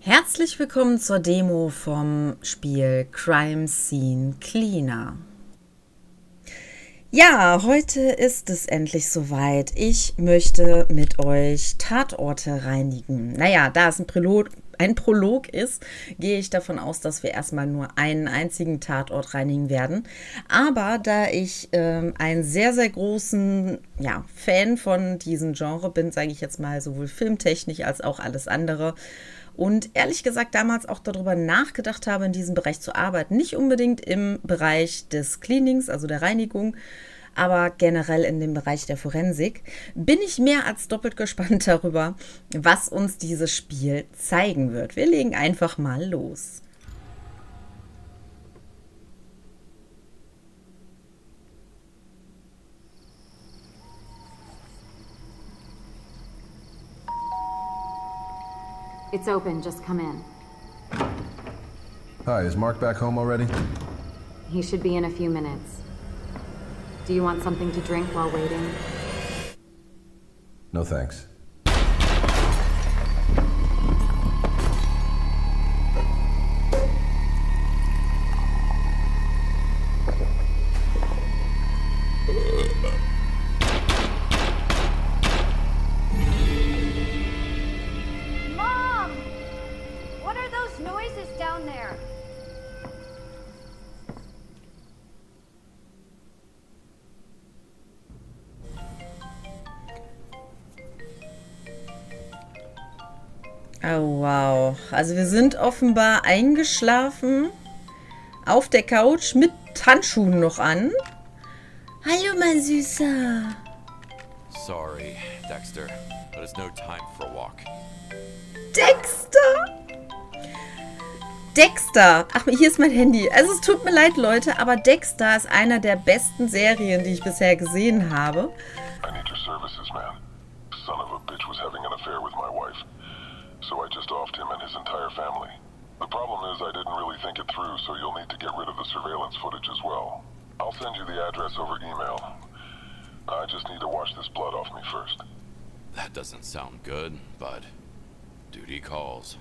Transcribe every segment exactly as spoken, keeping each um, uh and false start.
Herzlich willkommen zur Demo vom Spiel Crime Scene Cleaner. Ja, heute ist es endlich soweit. Ich möchte mit euch Tatorte reinigen. Naja, da es ein Prolog, ein Prolog ist, gehe ich davon aus, dass wir erstmal nur einen einzigen Tatort reinigen werden. Aber da ich ähm, einen sehr, sehr großen ja, Fan von diesem Genre bin, sage ich jetzt mal sowohl filmtechnisch als auch alles andere, und ehrlich gesagt damals auch darüber nachgedacht habe, in diesem Bereich zu arbeiten. Nicht unbedingt im Bereich des Cleanings, also der Reinigung, aber generell in dem Bereich der Forensik, bin ich mehr als doppelt gespannt darüber, was uns dieses Spiel zeigen wird. Wir legen einfach mal los. It's open, just come in. Hi, is Mark back home already? He should be in a few minutes. Do you want something to drink while waiting? No thanks. Oh, wow. Also wir sind offenbar eingeschlafen auf der Couch mit Handschuhen noch an. Hallo, mein Süßer. Sorry, Dexter, but it's no time for a walk. Dexter? Dexter. Ach, hier ist mein Handy. Also es tut mir leid, Leute, aber Dexter ist einer der besten Serien, die ich bisher gesehen habe. I need your services, man. Son of a bitch was having an affair with my wife. So I just offed him and his entire family. The problem is I didn't really think it through, so you'll need to get rid of the surveillance footage as well. I'll send you the address over email. I just need to wash this blood off me first. That doesn't sound good, but duty calls.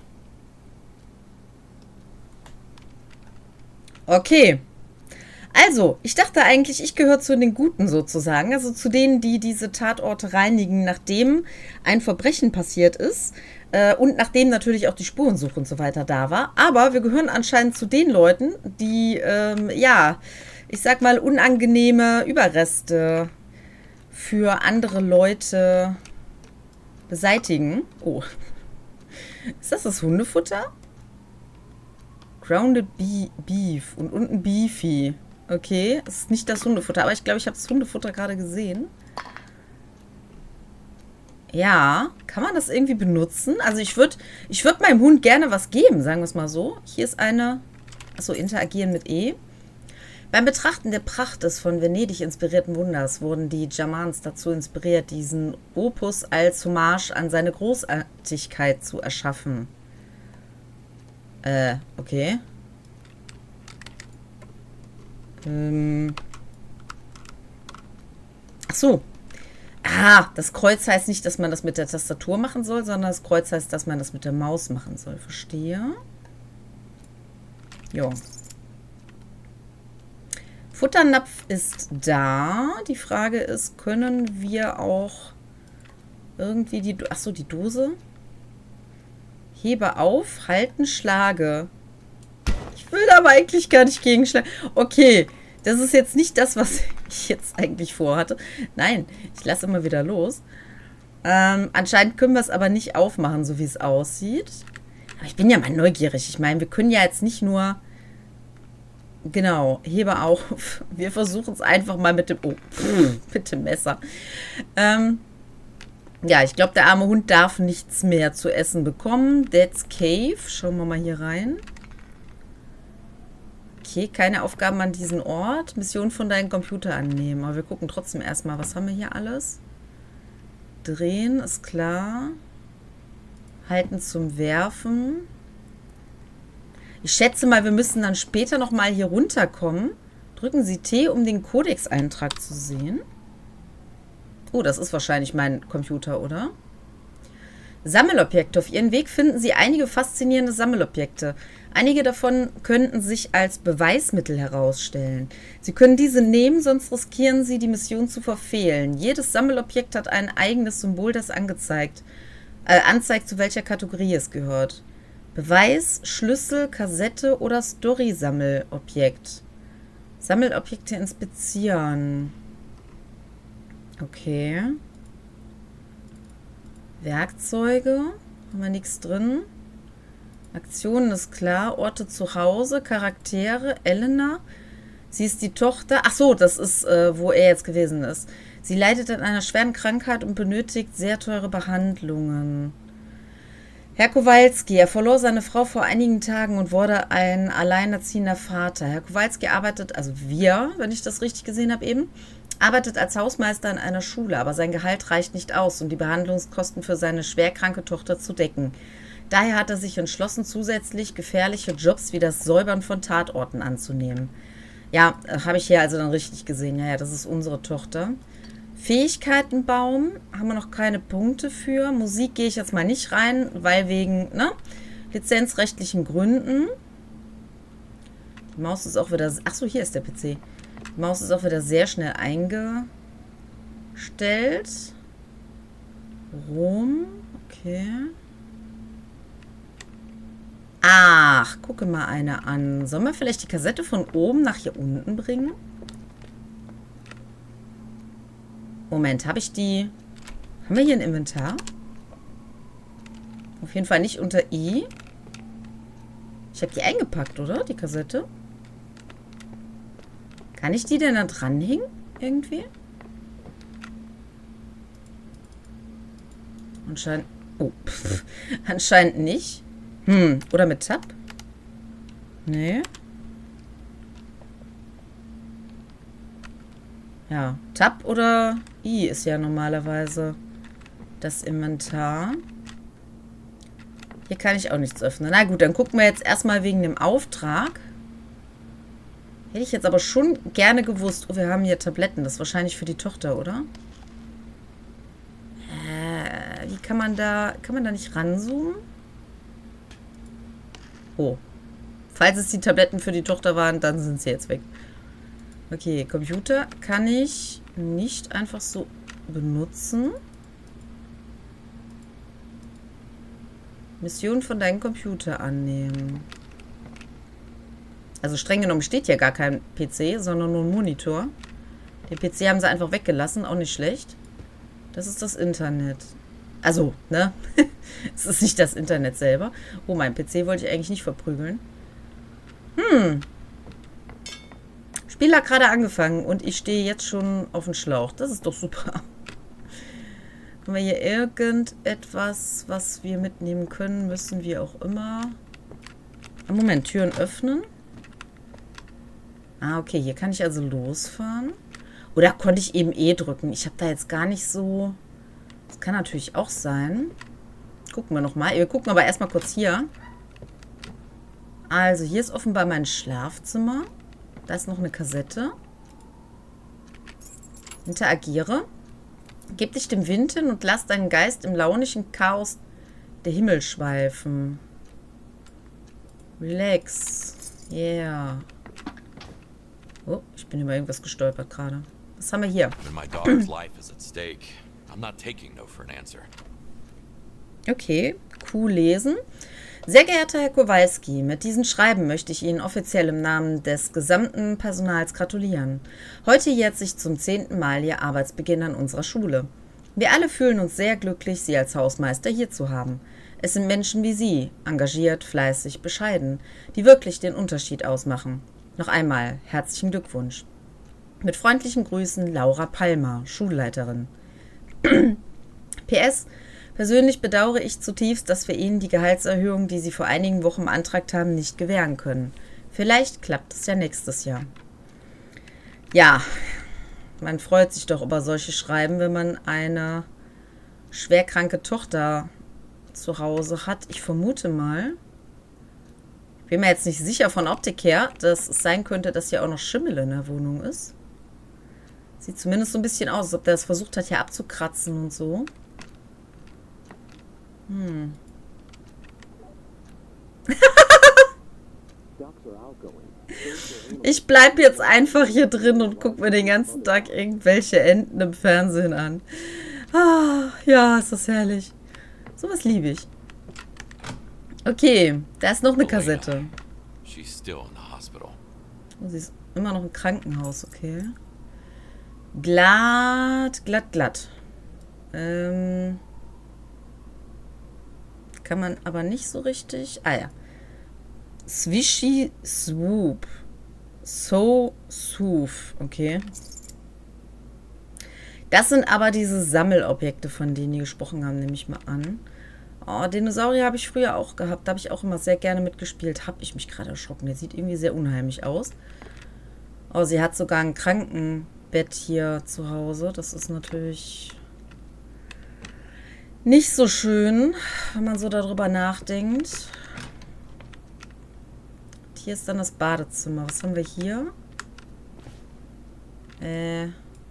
Okay. Also, ich dachte eigentlich, ich gehöre zu den Guten sozusagen, also zu denen, die diese Tatorte reinigen, nachdem ein Verbrechen passiert ist äh, und nachdem natürlich auch die Spurensuche und so weiter da war. Aber wir gehören anscheinend zu den Leuten, die, ähm, ja, ich sag mal, unangenehme Überreste für andere Leute beseitigen. Oh, ist das das Hundefutter? Grounded Beef und unten Beefy. Okay, es ist nicht das Hundefutter, aber ich glaube, ich habe das Hundefutter gerade gesehen. Ja, kann man das irgendwie benutzen? Also ich würde ich würd meinem Hund gerne was geben, sagen wir es mal so. Hier ist eine, achso, interagieren mit E. Beim Betrachten der Pracht des von Venedig inspirierten Wunders wurden die Germans dazu inspiriert, diesen Opus als Hommage an seine Großartigkeit zu erschaffen. Äh, okay. Ach so. Ah, das Kreuz heißt nicht, dass man das mit der Tastatur machen soll, sondern das Kreuz heißt, dass man das mit der Maus machen soll. Verstehe. Jo. Futternapf ist da. Die Frage ist, können wir auch irgendwie die... Ach so, die Dose. Hebe auf, halten, schlage. Ich will aber eigentlich gar nicht gegenschlagen. Okay, das ist jetzt nicht das, was ich jetzt eigentlich vorhatte. Nein, ich lasse immer wieder los. Ähm, anscheinend können wir es aber nicht aufmachen, so wie es aussieht. Aber ich bin ja mal neugierig. Ich meine, wir können ja jetzt nicht nur... Genau, hebe auf. Wir versuchen es einfach mal mit dem... Oh, pff, mit dem Messer. Ähm... Ja, ich glaube, der arme Hund darf nichts mehr zu essen bekommen. Dead's Cave. Schauen wir mal hier rein. Okay, keine Aufgaben an diesen Ort. Mission von deinem Computer annehmen. Aber wir gucken trotzdem erstmal, was haben wir hier alles? Drehen, ist klar. Halten zum Werfen. Ich schätze mal, wir müssen dann später nochmal hier runterkommen. Drücken Sie T, um den Codex-Eintrag zu sehen. Oh, das ist wahrscheinlich mein Computer, oder? Sammelobjekte. Auf ihren Weg finden Sie einige faszinierende Sammelobjekte. Einige davon könnten sich als Beweismittel herausstellen. Sie können diese nehmen, sonst riskieren Sie, die Mission zu verfehlen. Jedes Sammelobjekt hat ein eigenes Symbol, das angezeigt, äh, anzeigt, zu welcher Kategorie es gehört. Beweis, Schlüssel, Kassette oder Story-Sammelobjekt. Sammelobjekte inspizieren. Okay. Werkzeuge. Haben wir nichts drin. Aktionen ist klar. Orte zu Hause. Charaktere. Elena. Sie ist die Tochter. Ach so, das ist, äh, wo er jetzt gewesen ist. Sie leidet an einer schweren Krankheit und benötigt sehr teure Behandlungen. Herr Kowalski, er verlor seine Frau vor einigen Tagen und wurde ein alleinerziehender Vater. Herr Kowalski arbeitet, also wir, wenn ich das richtig gesehen habe eben, arbeitet als Hausmeister in einer Schule, aber sein Gehalt reicht nicht aus, um die Behandlungskosten für seine schwerkranke Tochter zu decken. Daher hat er sich entschlossen, zusätzlich gefährliche Jobs wie das Säubern von Tatorten anzunehmen. Ja, habe ich hier also dann richtig gesehen. Ja, ja, das ist unsere Tochter. Fähigkeitenbaum, haben wir noch keine Punkte für. Musik gehe ich jetzt mal nicht rein, weil wegen ne, lizenzrechtlichen Gründen. Die Maus ist auch wieder... Achso, hier ist der P C. Die Maus ist auch wieder sehr schnell eingestellt. Rom, okay. Ach, gucke mal eine an. Sollen wir vielleicht die Kassette von oben nach hier unten bringen? Moment, habe ich die... Haben wir hier ein Inventar? Auf jeden Fall nicht unter I. Ich habe die eingepackt, oder? Die Kassette. Kann ich die denn da dranhängen? Irgendwie? Anscheinend... Oh, pff, anscheinend nicht. Hm, oder mit Tab? Nee. Ja, Tab oder I ist ja normalerweise das Inventar. Hier kann ich auch nichts öffnen. Na gut, dann gucken wir jetzt erstmal wegen dem Auftrag. Hätte ich jetzt aber schon gerne gewusst. Oh, wir haben hier Tabletten. Das ist wahrscheinlich für die Tochter, oder? Äh, wie kann man da... Kann man da nicht ranzoomen? Oh. Falls es die Tabletten für die Tochter waren, dann sind sie jetzt weg. Okay, Computer kann ich nicht einfach so benutzen. Mission von deinem Computer annehmen. Also streng genommen steht hier gar kein P C, sondern nur ein Monitor. Den P C haben sie einfach weggelassen, auch nicht schlecht. Das ist das Internet. Also, ne? Es ist nicht das Internet selber. Oh, mein P C wollte ich eigentlich nicht verprügeln. Hm. Spiel hat gerade angefangen und ich stehe jetzt schon auf dem Schlauch. Das ist doch super. Haben wir hier irgendetwas, was wir mitnehmen können, müssen wir auch immer... Moment, Türen öffnen. Ah, okay, hier kann ich also losfahren. Oder konnte ich eben E drücken? Ich habe da jetzt gar nicht so... Das kann natürlich auch sein. Gucken wir nochmal. Wir gucken aber erstmal kurz hier. Also, hier ist offenbar mein Schlafzimmer. Da ist noch eine Kassette. Interagiere. Gib dich dem Wind hin und lass deinen Geist im launischen Chaos der Himmel schweifen. Relax. Yeah. Oh, ich bin über irgendwas gestolpert gerade. Was haben wir hier? Okay, Q lesen. Sehr geehrter Herr Kowalski, mit diesem Schreiben möchte ich Ihnen offiziell im Namen des gesamten Personals gratulieren. Heute jährt sich zum zehnten Mal Ihr Arbeitsbeginn an unserer Schule. Wir alle fühlen uns sehr glücklich, Sie als Hausmeister hier zu haben. Es sind Menschen wie Sie, engagiert, fleißig, bescheiden, die wirklich den Unterschied ausmachen. Noch einmal herzlichen Glückwunsch. Mit freundlichen Grüßen Laura Palmer, Schulleiterin. P S Persönlich bedauere ich zutiefst, dass wir Ihnen die Gehaltserhöhung, die Sie vor einigen Wochen beantragt haben, nicht gewähren können. Vielleicht klappt es ja nächstes Jahr. Ja, man freut sich doch über solche Schreiben, wenn man eine schwerkranke Tochter zu Hause hat. Ich vermute mal, ich bin mir jetzt nicht sicher von Optik her, dass es sein könnte, dass hier auch noch Schimmel in der Wohnung ist. Sieht zumindest so ein bisschen aus, als ob der es versucht hat, hier abzukratzen und so. Hm. Ich bleib jetzt einfach hier drin und guck mir den ganzen Tag irgendwelche Enten im Fernsehen an. Ah, ja, ist das herrlich. Sowas liebe ich. Okay, da ist noch eine Kassette. She's still in the hospital. Oh, sie ist immer noch im Krankenhaus, okay. Glatt, glatt, glatt. Ähm, kann man aber nicht so richtig... Ah ja. Swishy Swoop. So Soof. Okay. Das sind aber diese Sammelobjekte, von denen die gesprochen haben, nehme ich mal an. Oh, Dinosaurier habe ich früher auch gehabt. Da habe ich auch immer sehr gerne mitgespielt. Habe ich mich gerade erschrocken. Der sieht irgendwie sehr unheimlich aus. Oh, sie hat sogar ein Krankenbett hier zu Hause. Das ist natürlich nicht so schön, wenn man so darüber nachdenkt. Hier ist dann das Badezimmer. Was haben wir hier? Äh...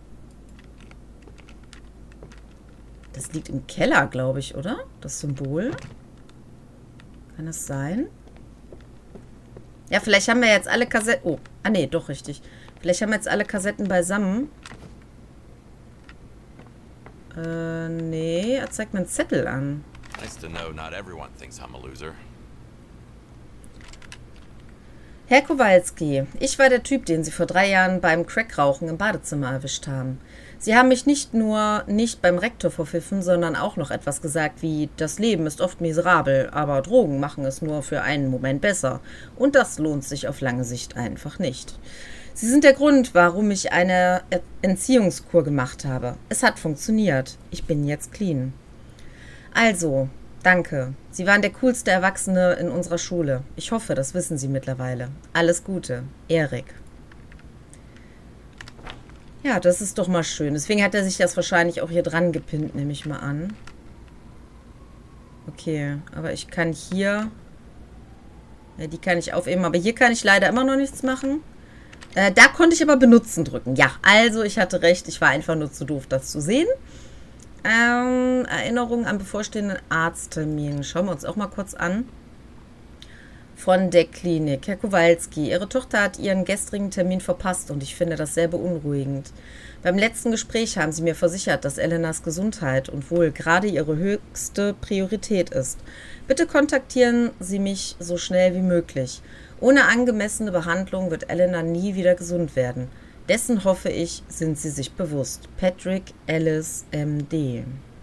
Das liegt im Keller, glaube ich, oder? Das Symbol. Kann das sein? Ja, vielleicht haben wir jetzt alle Kassetten... Oh, ah nee, doch richtig. Vielleicht haben wir jetzt alle Kassetten beisammen. Äh, nee, er zeigt mir einen Zettel an. Nice to know not everyone thinks I'm a loser. Herr Kowalski, ich war der Typ, den Sie vor drei Jahren beim Crackrauchen im Badezimmer erwischt haben. Sie haben mich nicht nur nicht beim Rektor verpfiffen, sondern auch noch etwas gesagt wie, das Leben ist oft miserabel, aber Drogen machen es nur für einen Moment besser. Und das lohnt sich auf lange Sicht einfach nicht. Sie sind der Grund, warum ich eine Entziehungskur gemacht habe. Es hat funktioniert. Ich bin jetzt clean. Also, danke. Sie waren der coolste Erwachsene in unserer Schule. Ich hoffe, das wissen Sie mittlerweile. Alles Gute. Erik. Ja, das ist doch mal schön. Deswegen hat er sich das wahrscheinlich auch hier dran gepinnt, nehme ich mal an. Okay, aber ich kann hier... Ja, die kann ich aufheben, aber hier kann ich leider immer noch nichts machen. Äh, da konnte ich aber benutzen drücken. Ja, also ich hatte recht. Ich war einfach nur zu doof, das zu sehen. Ähm, Erinnerung an bevorstehenden Arzttermin. Schauen wir uns auch mal kurz an. Von der Klinik. Herr Kowalski, Ihre Tochter hat ihren gestrigen Termin verpasst und ich finde das sehr beunruhigend. Beim letzten Gespräch haben Sie mir versichert, dass Elenas Gesundheit und Wohl gerade Ihre höchste Priorität ist. Bitte kontaktieren Sie mich so schnell wie möglich. Ohne angemessene Behandlung wird Elena nie wieder gesund werden. Dessen hoffe ich, sind Sie sich bewusst. Patrick Ellis, M D.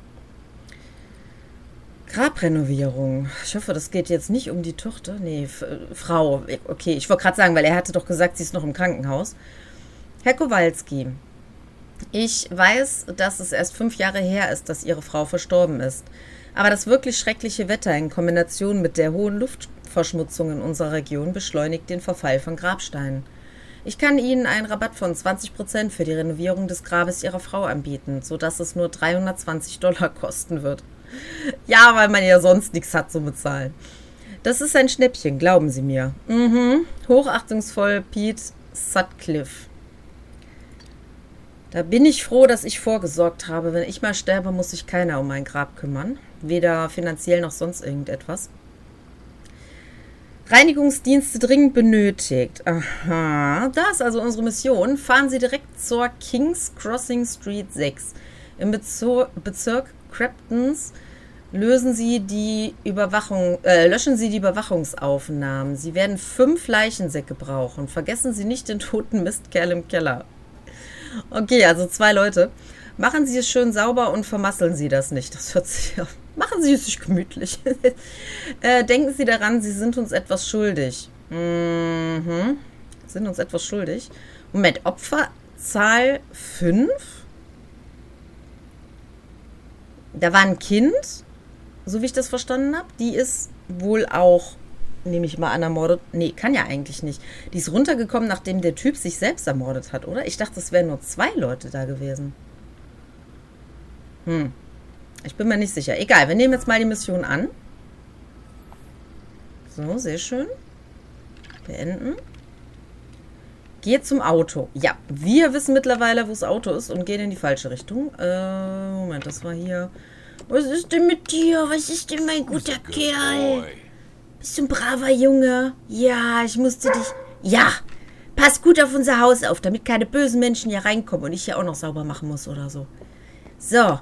Grabrenovierung. Ich hoffe, das geht jetzt nicht um die Tochter. Nee, F Frau. Okay, ich wollte gerade sagen, weil er hatte doch gesagt, sie ist noch im Krankenhaus. Herr Kowalski, ich weiß, dass es erst fünf Jahre her ist, dass Ihre Frau verstorben ist. Aber das wirklich schreckliche Wetter in Kombination mit der hohen Luftverschmutzung in unserer Region beschleunigt den Verfall von Grabsteinen. Ich kann Ihnen einen Rabatt von zwanzig Prozent für die Renovierung des Grabes Ihrer Frau anbieten, sodass es nur dreihundertzwanzig Dollar kosten wird. Ja, weil man ja sonst nichts hat zum Bezahlen. Das ist ein Schnäppchen, glauben Sie mir. Mhm. Hochachtungsvoll, Pete Sutcliffe. Da bin ich froh, dass ich vorgesorgt habe. Wenn ich mal sterbe, muss sich keiner um mein Grab kümmern. Weder finanziell noch sonst irgendetwas. Reinigungsdienste dringend benötigt. Aha. Da ist also unsere Mission. Fahren Sie direkt zur Kings Crossing Street sechs. Im Bezir Bezirk Creptons lösen Sie die Überwachung, äh, löschen Sie die Überwachungsaufnahmen. Sie werden fünf Leichensäcke brauchen. Vergessen Sie nicht den toten Mistkerl im Keller. Okay, also zwei Leute. Machen Sie es schön sauber und vermasseln Sie das nicht. Das hört sich ja... Machen Sie es sich gemütlich. äh, denken Sie daran, Sie sind uns etwas schuldig. Mhm. Sind uns etwas schuldig. Moment, Opferzahl fünf? Da war ein Kind, so wie ich das verstanden habe. Die ist wohl auch, nehme ich mal an, ermordet. Nee, kann ja eigentlich nicht. Die ist runtergekommen, nachdem der Typ sich selbst ermordet hat, oder? Ich dachte, es wären nur zwei Leute da gewesen. Hm. Ich bin mir nicht sicher. Egal, wir nehmen jetzt mal die Mission an. So, sehr schön. Beenden. Gehe zum Auto. Ja, wir wissen mittlerweile, wo das Auto ist und gehen in die falsche Richtung. Äh, Moment, das war hier Was ist denn mit dir? Was ist denn, mein guter Kerl? Bist du ein braver Junge? Ja, ich musste dich... Ja, pass gut auf unser Haus auf, damit keine bösen Menschen hier reinkommen und ich hier auch noch sauber machen muss oder so. So.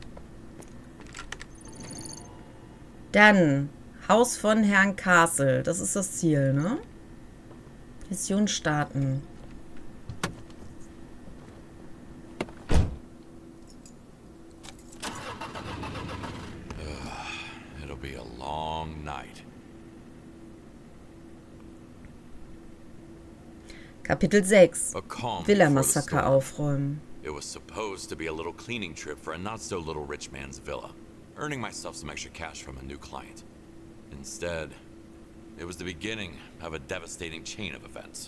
Dann Haus von Herrn Castle. Das ist das Ziel, ne? Mission starten. Uh, it'll be a long night. Kapitel sechs. Villa-Massaker aufräumen. It was supposed to be a little cleaning trip for a not-so-little rich man's villa, earning myself some extra cash from a new client. Instead, it was the beginning of a devastating chain of events.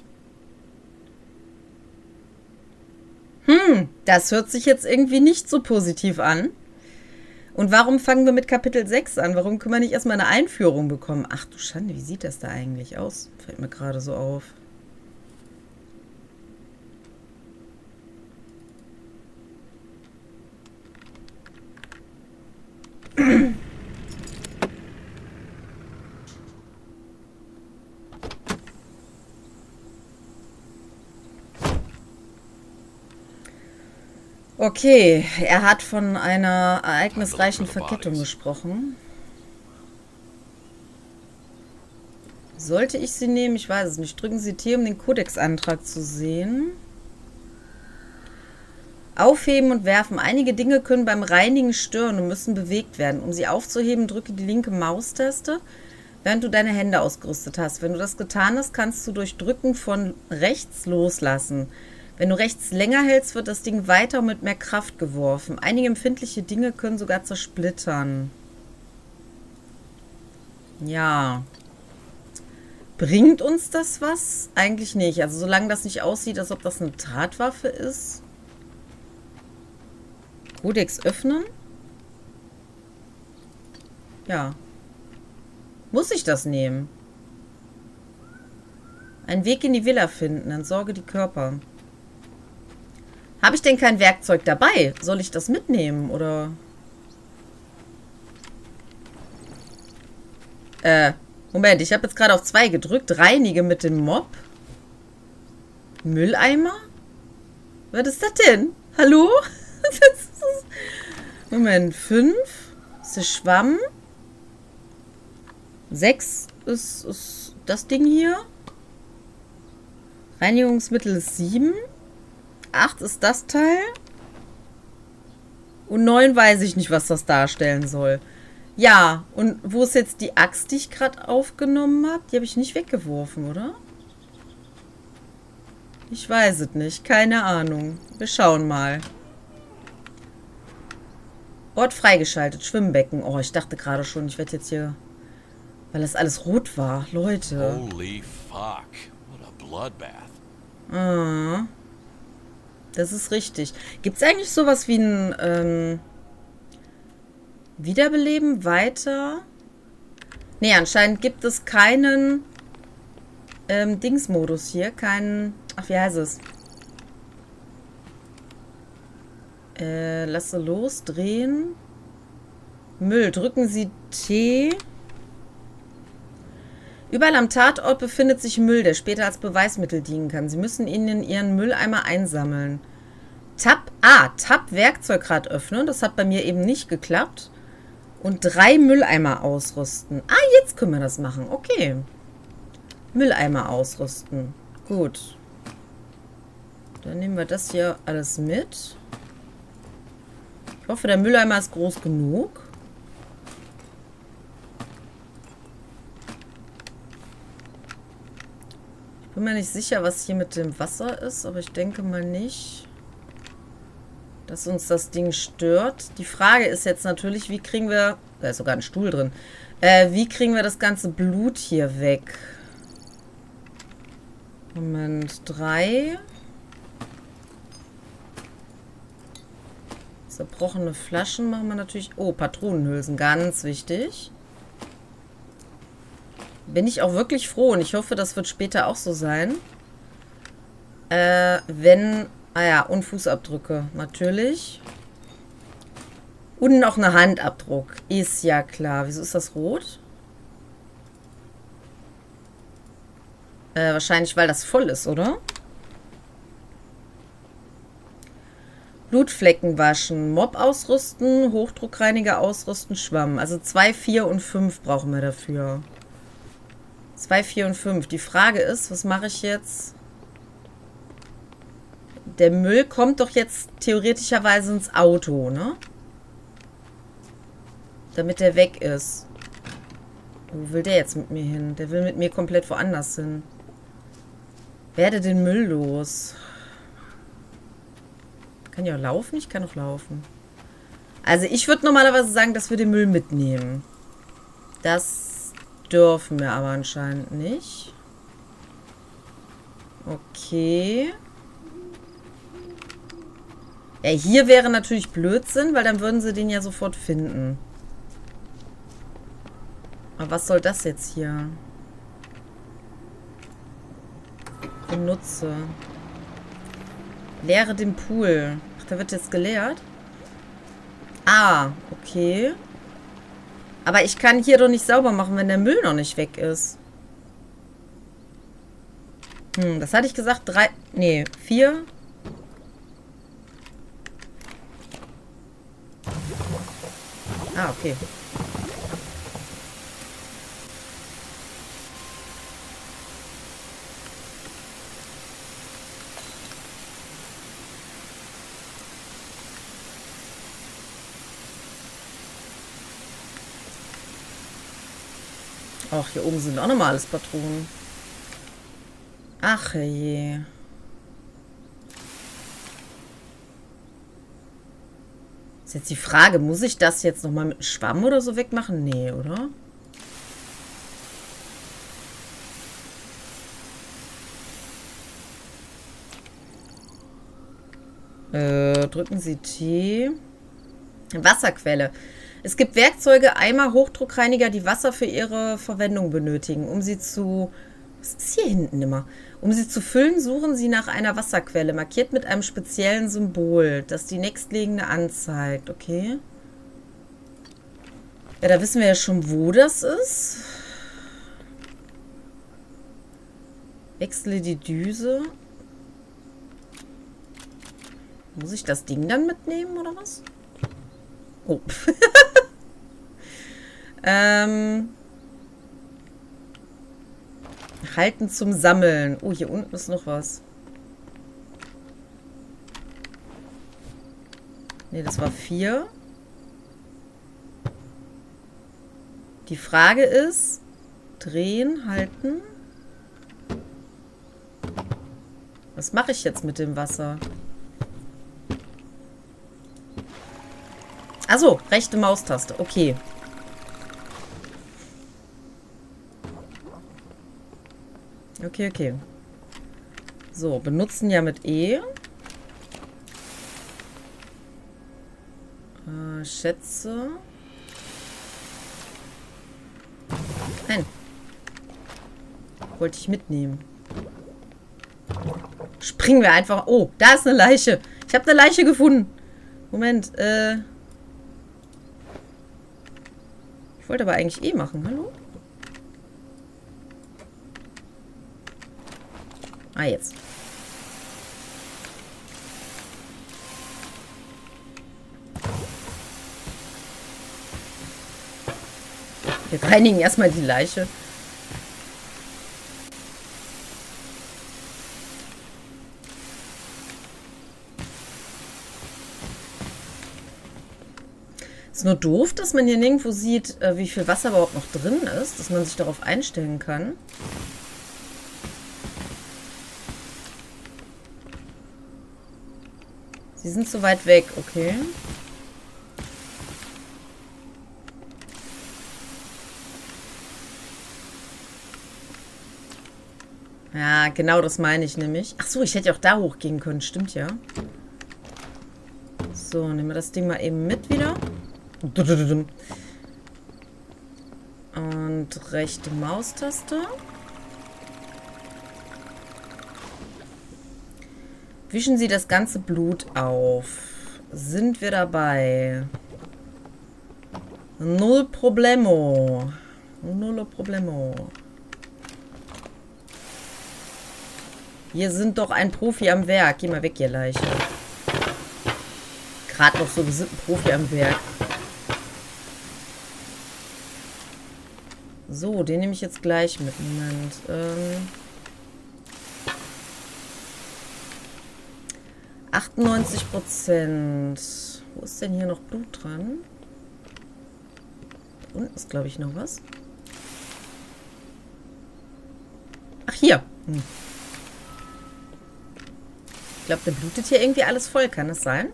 Hm, das hört sich jetzt irgendwie nicht so positiv an. Und warum fangen wir mit Kapitel sechs an? Warum können wir nicht erstmal eine Einführung bekommen? Ach du Schande, wie sieht das da eigentlich aus? Fällt mir gerade so auf. Okay, er hat von einer ereignisreichen Verkettung gesprochen. Sollte ich sie nehmen? Ich weiß es nicht. Drücken Sie T, um den Kodexantrag zu sehen. Aufheben und werfen. Einige Dinge können beim Reinigen stören und müssen bewegt werden. Um sie aufzuheben, drücke die linke Maustaste, während du deine Hände ausgerüstet hast. Wenn du das getan hast, kannst du durch Drücken von rechts loslassen. Wenn du rechts länger hältst, wird das Ding weiter und mit mehr Kraft geworfen. Einige empfindliche Dinge können sogar zersplittern. Ja. Bringt uns das was? Eigentlich nicht. Also solange das nicht aussieht, als ob das eine Tatwaffe ist. Kodex öffnen? Ja. Muss ich das nehmen? Einen Weg in die Villa finden. Entsorge die Körper. Habe ich denn kein Werkzeug dabei? Soll ich das mitnehmen, oder? Äh, Moment, ich habe jetzt gerade auf zwei gedrückt. Reinige mit dem Mob. Mülleimer? Was ist das denn? Hallo? Das ist... Moment, fünf. Das ist Schwamm. Sechs ist, ist das Ding hier. Reinigungsmittel ist sieben. acht ist das Teil. Und neun weiß ich nicht, was das darstellen soll. Ja, und wo ist jetzt die Axt, die ich gerade aufgenommen habe? Die habe ich nicht weggeworfen, oder? Ich weiß es nicht. Keine Ahnung. Wir schauen mal. Ort freigeschaltet. Schwimmbecken. Oh, ich dachte gerade schon, ich werde jetzt hier... Weil das alles rot war. Leute. Holy fuck. What a bloodbath. Ah... Das ist richtig. Gibt es eigentlich sowas wie ein ähm, Wiederbeleben weiter? Ne, anscheinend gibt es keinen ähm, Dingsmodus hier. Keinen... Ach, wie heißt es? Äh, lasse los, drehen. Müll. Drücken Sie T. Überall am Tatort befindet sich Müll, der später als Beweismittel dienen kann. Sie müssen ihn in Ihren Mülleimer einsammeln. Tab, ah, Tab Werkzeugrad öffnen. Das hat bei mir eben nicht geklappt. Und drei Mülleimer ausrüsten. Ah, jetzt können wir das machen. Okay. Mülleimer ausrüsten. Gut. Dann nehmen wir das hier alles mit. Ich hoffe, der Mülleimer ist groß genug. Ich bin mir nicht sicher, was hier mit dem Wasser ist, aber ich denke mal nicht, dass uns das Ding stört. Die Frage ist jetzt natürlich, wie kriegen wir... Da ist sogar ein Stuhl drin. Äh, wie kriegen wir das ganze Blut hier weg? Moment, drei. Zerbrochene Flaschen machen wir natürlich... Oh, Patronenhülsen, ganz wichtig. Bin ich auch wirklich froh und ich hoffe, das wird später auch so sein. Äh, wenn... Ah ja, und Fußabdrücke, natürlich. Und noch ein Handabdruck. Ist ja klar. Wieso ist das rot? Äh, wahrscheinlich, weil das voll ist, oder? Blutflecken waschen, Mob ausrüsten, Hochdruckreiniger ausrüsten, Schwamm. Also zwei, vier und fünf brauchen wir dafür. zwei, vier und fünf. Die Frage ist, was mache ich jetzt? Der Müll kommt doch jetzt theoretischerweise ins Auto, ne? Damit der weg ist. Wo will der jetzt mit mir hin? Der will mit mir komplett woanders hin. Werde den Müll los. Kann ja auch laufen? Ich kann auch laufen. Also ich würde normalerweise sagen, dass wir den Müll mitnehmen. Das dürfen wir aber anscheinend nicht. Okay. Ja, hier wäre natürlich Blödsinn, weil dann würden sie den ja sofort finden. Aber was soll das jetzt hier? Benutze. Leere den Pool. Ach, da wird jetzt geleert? Ah, okay. Aber ich kann hier doch nicht sauber machen, wenn der Müll noch nicht weg ist. Hm, das hatte ich gesagt. Drei. Nee, vier. Ah, okay. Ach, hier oben sind auch nochmal alles Patronen. Ach je. Ist jetzt die Frage, muss ich das jetzt nochmal mit einem Schwamm oder so wegmachen? Nee, oder? Äh, drücken Sie T. Wasserquelle. Es gibt Werkzeuge, Eimer, Hochdruckreiniger, die Wasser für ihre Verwendung benötigen. Um sie zu... Was ist hier hinten immer? Um sie zu füllen, suchen Sie nach einer Wasserquelle, markiert mit einem speziellen Symbol, das die nächstliegende anzeigt. Okay. Ja, da wissen wir ja schon, wo das ist. Wechsle die Düse. Muss ich das Ding dann mitnehmen, oder was? Oh. ähm... Halten zum Sammeln. Oh, hier unten ist noch was. Ne, das war vier. Die Frage ist, drehen, halten. Was mache ich jetzt mit dem Wasser? Achso, rechte Maustaste. Okay. Okay, okay. So, benutzen ja mit E. Äh, Schätze. Nein. Wollte ich mitnehmen. Springen wir einfach. Oh, da ist eine Leiche. Ich habe eine Leiche gefunden. Moment, äh. Ich wollte aber eigentlich eh machen. Hallo? Ah, jetzt. Wir reinigen erstmal die Leiche. Ist nur doof, dass man hier nirgendwo sieht, wie viel Wasser überhaupt noch drin ist, dass man sich darauf einstellen kann. Sie sind zu weit weg, okay. Ja, genau das meine ich nämlich. Ach so, ich hätte auch da hochgehen können, stimmt ja. So, nehmen wir das Ding mal eben mit wieder. Und rechte Maustaste. Wischen Sie das ganze Blut auf. Sind wir dabei? Null Problemo. Null Problemo. Wir sind doch ein Profi am Werk. Geh mal weg, ihr Leiche. Gerade noch so, wir sind ein Profi am Werk. So, den nehme ich jetzt gleich mit. Moment. Ähm achtundneunzig Prozent. Wo ist denn hier noch Blut dran? Da unten ist, glaube ich, noch was. Ach, hier. Hm. Ich glaube, der blutet hier irgendwie alles voll. Kann das sein?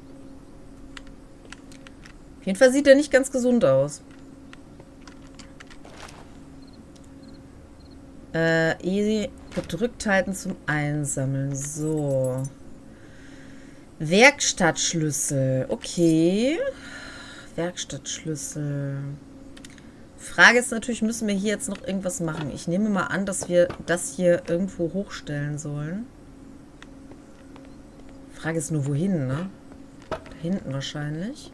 Auf jeden Fall sieht er nicht ganz gesund aus. Äh, E gedrückt halten zum Einsammeln. So. Werkstattschlüssel. Okay. Werkstattschlüssel. Frage ist natürlich, müssen wir hier jetzt noch irgendwas machen? Ich nehme mal an, dass wir das hier irgendwo hochstellen sollen. Frage ist nur, wohin, ne? Da hinten wahrscheinlich.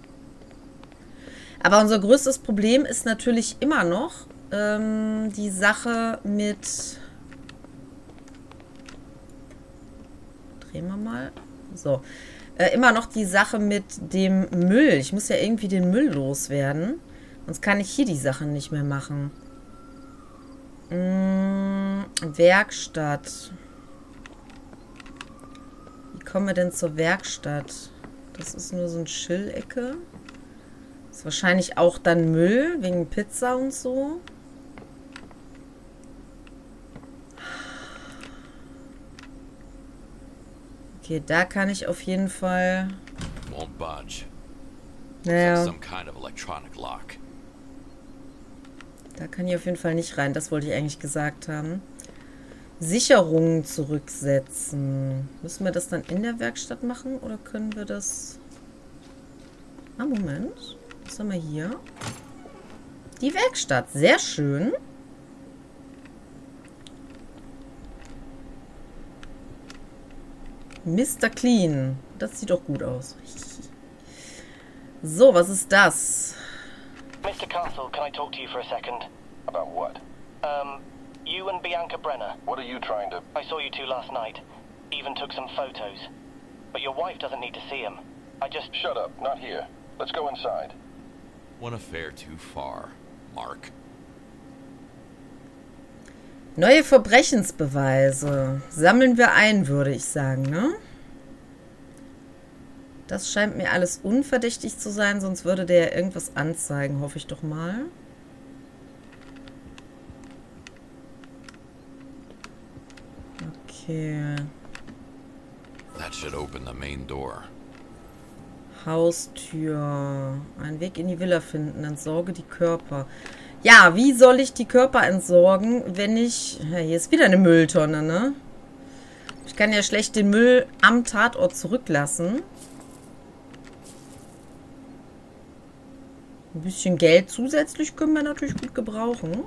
Aber unser größtes Problem ist natürlich immer noch ähm, die Sache mit... Drehen wir mal. So. Äh, immer noch die Sache mit dem Müll. Ich muss ja irgendwie den Müll loswerden. Sonst kann ich hier die Sachen nicht mehr machen. Hm, Werkstatt. Wie kommen wir denn zur Werkstatt? Das ist nur so ein Chill-Ecke. Ist wahrscheinlich auch dann Müll, wegen Pizza und so. Okay, da kann ich auf jeden Fall... Won't budge. Naja. Some kind of electronic lock. Da kann ich auf jeden Fall nicht rein. Das wollte ich eigentlich gesagt haben. Sicherungen zurücksetzen. Müssen wir das dann in der Werkstatt machen? Oder können wir das... Ah, Moment. Was haben wir hier? Die Werkstatt. Sehr schön. Mister Clean. Das sieht doch gut aus. So, was ist das? Mister Castle, can I talk to you for a second? About what? Um, you and Bianca Brenner. What are you trying to... I saw you two last night. Even took some photos. But your wife doesn't need to see them. I just... Shut up, not here. Let's go inside. One affair too far, Mark. Neue Verbrechensbeweise. Sammeln wir ein, würde ich sagen, ne? Das scheint mir alles unverdächtig zu sein, sonst würde der ja irgendwas anzeigen, hoffe ich doch mal. Okay. That should open the main door. Haustür. Einen Weg in die Villa finden. Entsorge die Körper. Ja, wie soll ich die Körper entsorgen, wenn ich... Ja, hier ist wieder eine Mülltonne, ne? Ich kann ja schlecht den Müll am Tatort zurücklassen. Ein bisschen Geld zusätzlich können wir natürlich gut gebrauchen.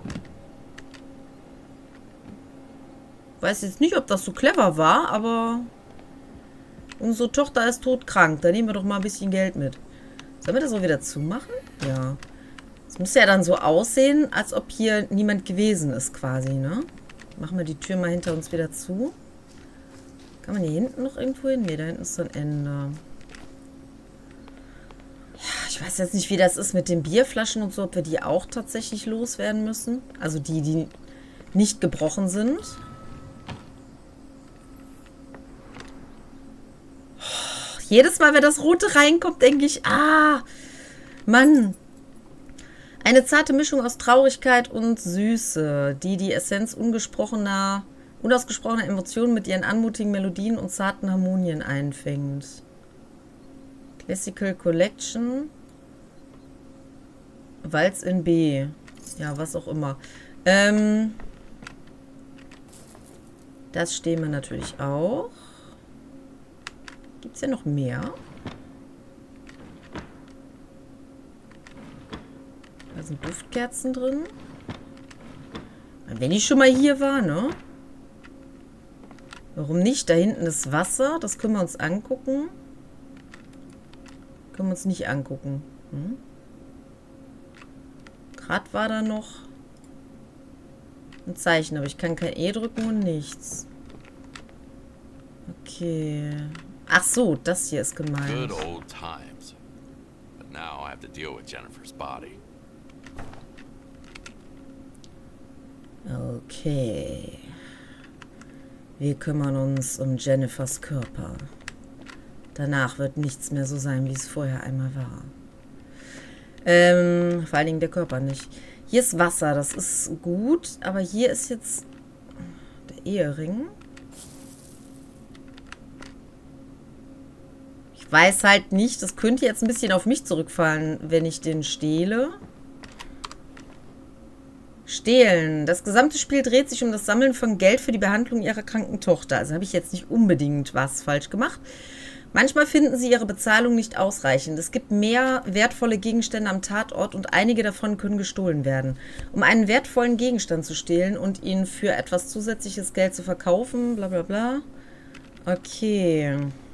Weiß jetzt nicht, ob das so clever war, aber unsere Tochter ist todkrank. Da nehmen wir doch mal ein bisschen Geld mit. Sollen wir das auch wieder zumachen? Ja. Es muss ja dann so aussehen, als ob hier niemand gewesen ist quasi, ne? Machen wir die Tür mal hinter uns wieder zu. Kann man hier hinten noch irgendwo hin? Ne, da hinten ist so ein Ende. Ja, ich weiß jetzt nicht, wie das ist mit den Bierflaschen und so, ob wir die auch tatsächlich loswerden müssen. Also die, die nicht gebrochen sind. Oh, jedes Mal, wenn das Rote reinkommt, denke ich, ah, Mann. Eine zarte Mischung aus Traurigkeit und Süße, die die Essenz ungesprochener, unausgesprochener Emotionen mit ihren anmutigen Melodien und zarten Harmonien einfängt. Classical Collection. Walz in B. Ja, was auch immer. Ähm, das stehen wir natürlich auch. Gibt es ja noch mehr? Da sind Duftkerzen drin. Wenn ich schon mal hier war, ne? Warum nicht? Da hinten ist Wasser. Das können wir uns angucken. Können wir uns nicht angucken. Hm? Gerade war da noch ein Zeichen, aber ich kann kein E drücken und nichts. Okay. Ach so, das hier ist gemeint. Good old times. But now I have to deal with Jennifer's body. Okay. Wir kümmern uns um Jennifers Körper. Danach wird nichts mehr so sein, wie es vorher einmal war. Ähm, vor allen Dingen der Körper nicht. Hier ist Wasser, das ist gut, aber hier ist jetzt der Ehering. Ich weiß halt nicht, das könnte jetzt ein bisschen auf mich zurückfallen, wenn ich den stehle. Stehlen. Das gesamte Spiel dreht sich um das Sammeln von Geld für die Behandlung ihrer kranken Tochter. Also habe ich jetzt nicht unbedingt was falsch gemacht. Manchmal finden sie ihre Bezahlung nicht ausreichend. Es gibt mehr wertvolle Gegenstände am Tatort und einige davon können gestohlen werden. Um einen wertvollen Gegenstand zu stehlen und ihn für etwas zusätzliches Geld zu verkaufen, bla bla bla. Okay.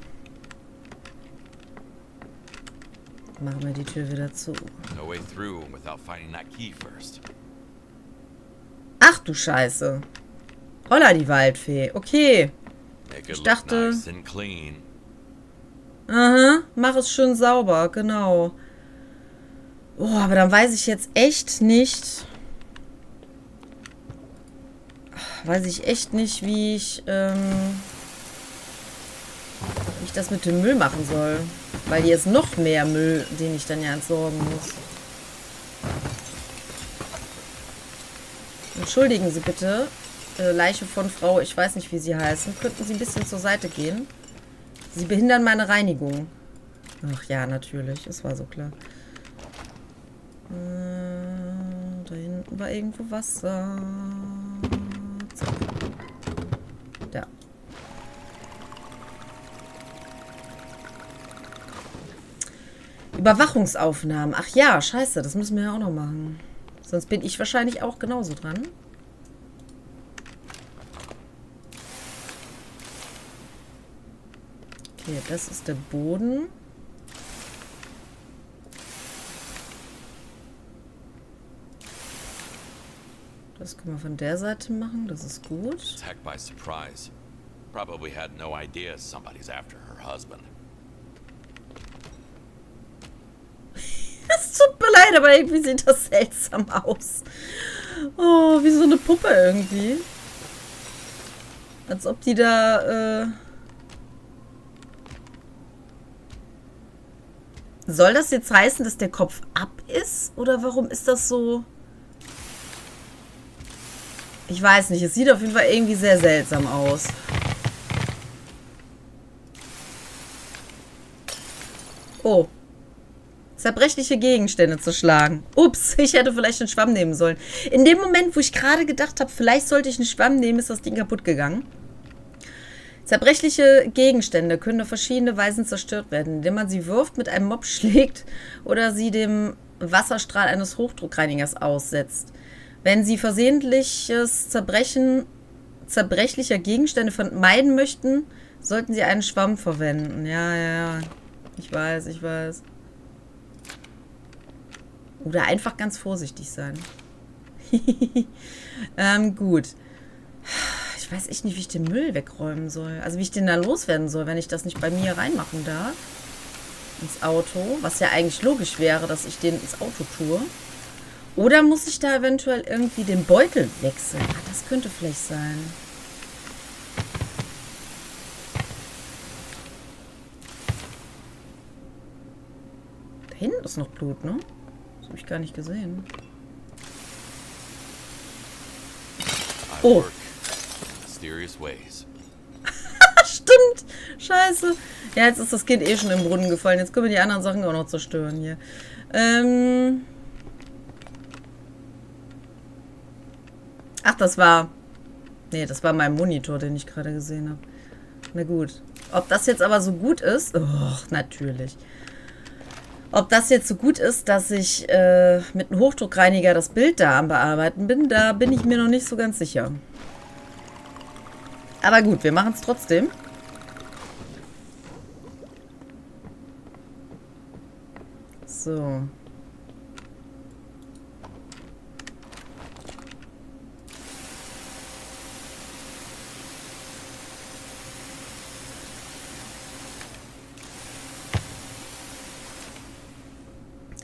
Machen wir die Tür wieder zu. No way through without finding that key first. Ach du Scheiße. Holla die Waldfee. Okay. Make Ich it dachte- look nice and clean. Aha, mach es schön sauber, genau. Oh, aber dann weiß ich jetzt echt nicht... Weiß ich echt nicht, wie ich, ähm... wie ich das mit dem Müll machen soll. Weil hier ist noch mehr Müll, den ich dann ja entsorgen muss. Entschuldigen Sie bitte, äh, Leiche von Frau, ich weiß nicht, wie Sie heißen. Könnten Sie ein bisschen zur Seite gehen? Sie behindern meine Reinigung. Ach ja, natürlich. Es war so klar. Äh, da hinten war irgendwo Wasser. Zack. Da. Überwachungsaufnahmen. Ach ja, scheiße, das müssen wir ja auch noch machen. Sonst bin ich wahrscheinlich auch genauso dran. Okay, das ist der Boden. Das können wir von der Seite machen, das ist gut. Attacked by surprise. Probably had no idea somebody's after her husband. Es tut mir leid, aber irgendwie sieht das seltsam aus. Oh, wie so eine Puppe irgendwie. Als ob die da, äh... Soll das jetzt heißen, dass der Kopf ab ist? Oder warum ist das so... Ich weiß nicht, es sieht auf jeden Fall irgendwie sehr seltsam aus. Oh. Zerbrechliche Gegenstände zu schlagen. Ups, ich hätte vielleicht einen Schwamm nehmen sollen. In dem Moment, wo ich gerade gedacht habe, vielleicht sollte ich einen Schwamm nehmen, ist das Ding kaputt gegangen. Zerbrechliche Gegenstände können auf verschiedene Weisen zerstört werden, indem man sie wirft, mit einem Mob schlägt oder sie dem Wasserstrahl eines Hochdruckreinigers aussetzt. Wenn Sie versehentliches Zerbrechen zerbrechlicher Gegenstände vermeiden möchten, sollten Sie einen Schwamm verwenden. Ja, ja, ja. Ich weiß, ich weiß. Oder einfach ganz vorsichtig sein. ähm, gut. Ich weiß echt nicht, wie ich den Müll wegräumen soll. Also wie ich den da loswerden soll, wenn ich das nicht bei mir reinmachen darf. Ins Auto. Was ja eigentlich logisch wäre, dass ich den ins Auto tue. Oder muss ich da eventuell irgendwie den Beutel wechseln? Ah, das könnte vielleicht sein. Da hinten ist noch Blut, ne? Das habe ich gar nicht gesehen. Oh. Mysterious ways. Stimmt. Scheiße. Ja, jetzt ist das Kind eh schon im Brunnen gefallen. Jetzt können wir die anderen Sachen auch noch zerstören hier. Ähm... Ach, das war... Nee, das war mein Monitor, den ich gerade gesehen habe. Na gut. Ob das jetzt aber so gut ist... Och, natürlich. Ob das jetzt so gut ist, dass ich äh, mit einem Hochdruckreiniger das Bild da am Bearbeiten bin, da bin ich mir noch nicht so ganz sicher. Aber gut, wir machen es trotzdem. So.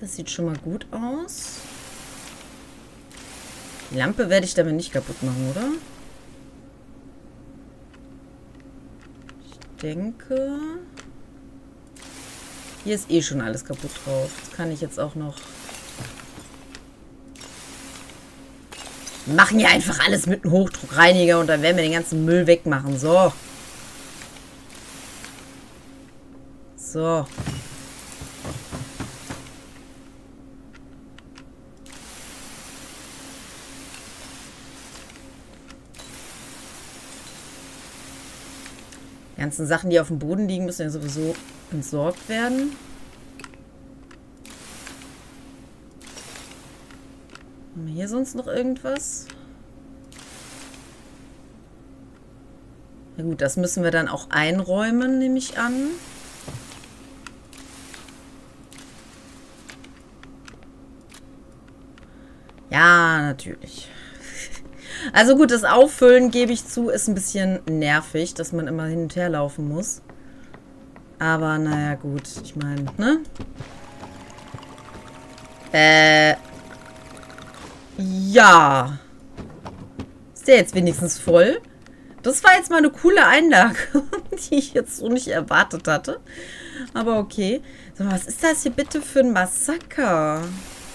Das sieht schon mal gut aus. Die Lampe werde ich damit nicht kaputt machen, oder? Ich denke... Hier ist eh schon alles kaputt drauf. Das kann ich jetzt auch noch... Wir machen hier einfach alles mit einem Hochdruckreiniger und dann werden wir den ganzen Müll wegmachen. So. So. Die ganzen Sachen, die auf dem Boden liegen, müssen ja sowieso entsorgt werden. Haben wir hier sonst noch irgendwas? Na gut, das müssen wir dann auch einräumen, nehme ich an. Ja, natürlich. Also gut, das Auffüllen, gebe ich zu, ist ein bisschen nervig, dass man immer hin und her laufen muss. Aber naja, gut, ich meine, ne? Äh. Ja. Ist der jetzt wenigstens voll? Das war jetzt mal eine coole Einlage, die ich jetzt so nicht erwartet hatte. Aber okay. So, was ist das hier bitte für ein Massaker?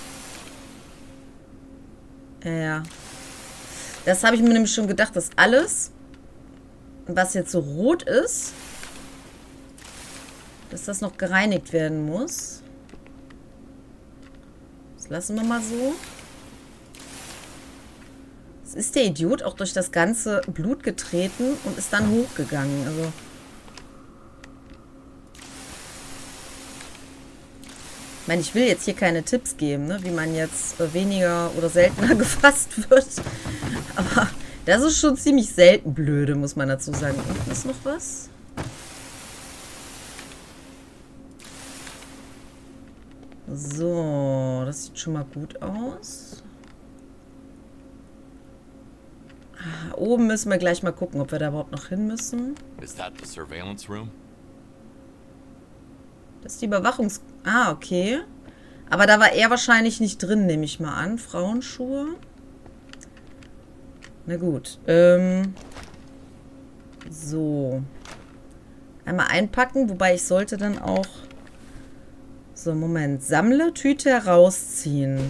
Ja. Das habe ich mir nämlich schon gedacht, dass alles, was jetzt so rot ist, dass das noch gereinigt werden muss. Das lassen wir mal so. Jetzt ist der Idiot auch durch das ganze Blut getreten und ist dann hochgegangen. Also ich meine, ich will jetzt hier keine Tipps geben, ne, wie man jetzt äh, weniger oder seltener gefasst wird. Aber das ist schon ziemlich selten blöde, muss man dazu sagen. Unten ist noch was. So, das sieht schon mal gut aus. Ah, oben müssen wir gleich mal gucken, ob wir da überhaupt noch hin müssen. Is that the surveillance room? Das ist die Überwachungs... Ah, okay. Aber da war er wahrscheinlich nicht drin, nehme ich mal an. Frauenschuhe. Na gut. Ähm... So. Einmal einpacken, wobei ich sollte dann auch... So, Moment. Sammle, Tüte herausziehen.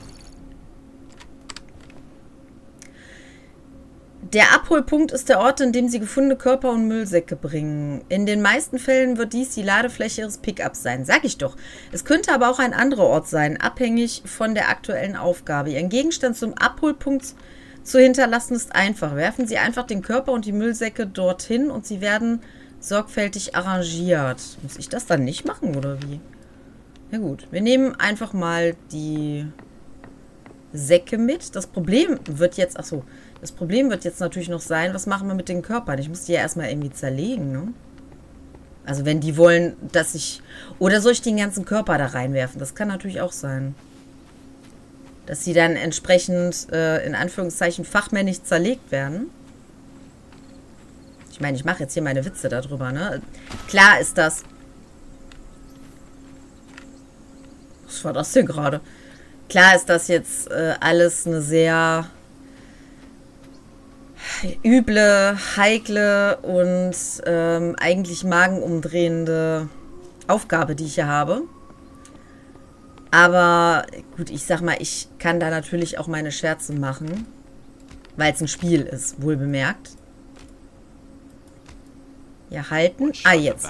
Der Abholpunkt ist der Ort, in dem Sie gefundene Körper und Müllsäcke bringen. In den meisten Fällen wird dies die Ladefläche Ihres Pickups sein. Sag ich doch. Es könnte aber auch ein anderer Ort sein, abhängig von der aktuellen Aufgabe. Ihren Gegenstand zum Abholpunkt zu hinterlassen ist einfach. Werfen Sie einfach den Körper und die Müllsäcke dorthin und sie werden sorgfältig arrangiert. Muss ich das dann nicht machen, oder wie? Na gut, wir nehmen einfach mal die Säcke mit. Das Problem wird jetzt... Achso, das Problem wird jetzt natürlich noch sein, was machen wir mit den Körpern? Ich muss die ja erstmal irgendwie zerlegen, ne? Also wenn die wollen, dass ich... Oder soll ich den ganzen Körper da reinwerfen? Das kann natürlich auch sein. Dass sie dann entsprechend, äh, in Anführungszeichen, fachmännisch zerlegt werden. Ich meine, ich mache jetzt hier meine Witze darüber, ne? Klar ist das... Was war das denn gerade? Klar ist das jetzt äh, alles eine sehr üble, heikle und ähm, eigentlich magenumdrehende Aufgabe, die ich hier habe. Aber gut, ich sag mal, ich kann da natürlich auch meine Scherze machen, weil es ein Spiel ist, wohl bemerkt. Ja, halten. Ah, jetzt.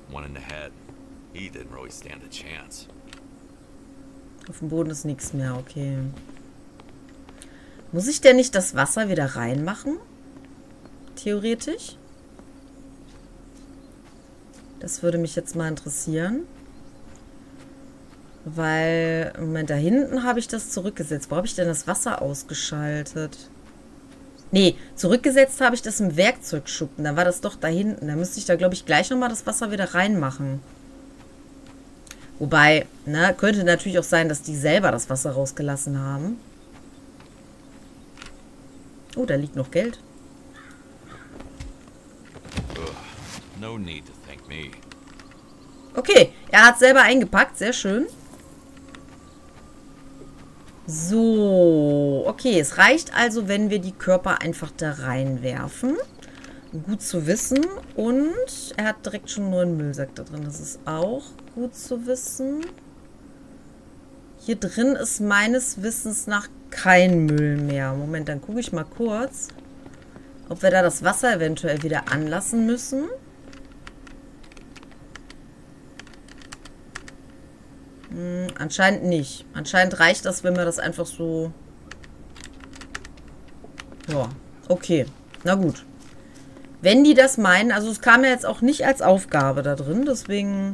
Auf dem Boden ist nichts mehr, okay. Muss ich denn nicht das Wasser wieder reinmachen? Theoretisch? Das würde mich jetzt mal interessieren. Weil, Moment, da hinten habe ich das zurückgesetzt. Wo habe ich denn das Wasser ausgeschaltet? Nee, zurückgesetzt habe ich das im Werkzeugschuppen. Da war das doch da hinten. Da müsste ich da, glaube ich, gleich nochmal das Wasser wieder reinmachen. Wobei, ne, könnte natürlich auch sein, dass die selber das Wasser rausgelassen haben. Oh, da liegt noch Geld. No need to thank me. Okay, er hat selber eingepackt. Sehr schön. So, okay, es reicht also, wenn wir die Körper einfach da reinwerfen. Gut zu wissen. Und er hat direkt schon nur einen Müllsack da drin. Das ist auch gut zu wissen. Hier drin ist meines Wissens nach kein Müll mehr. Moment, dann gucke ich mal kurz, ob wir da das Wasser eventuell wieder anlassen müssen. Hm, anscheinend nicht. Anscheinend reicht das, wenn wir das einfach so... Ja, okay. Na gut. Wenn die das meinen, also es kam ja jetzt auch nicht als Aufgabe da drin, deswegen...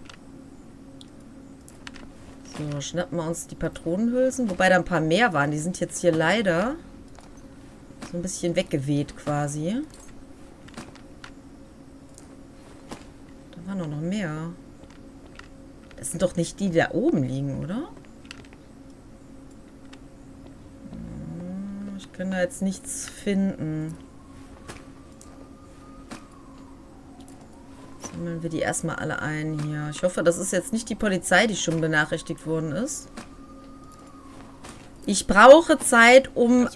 So, schnappen wir uns die Patronenhülsen, wobei da ein paar mehr waren. Die sind jetzt hier leider so ein bisschen weggeweht quasi. Da waren doch noch mehr. Das sind doch nicht die, die da oben liegen, oder? Ich kann da jetzt nichts finden. Sammeln wir die erstmal alle ein hier. Ich hoffe, das ist jetzt nicht die Polizei, die schon benachrichtigt worden ist. Ich brauche Zeit, um...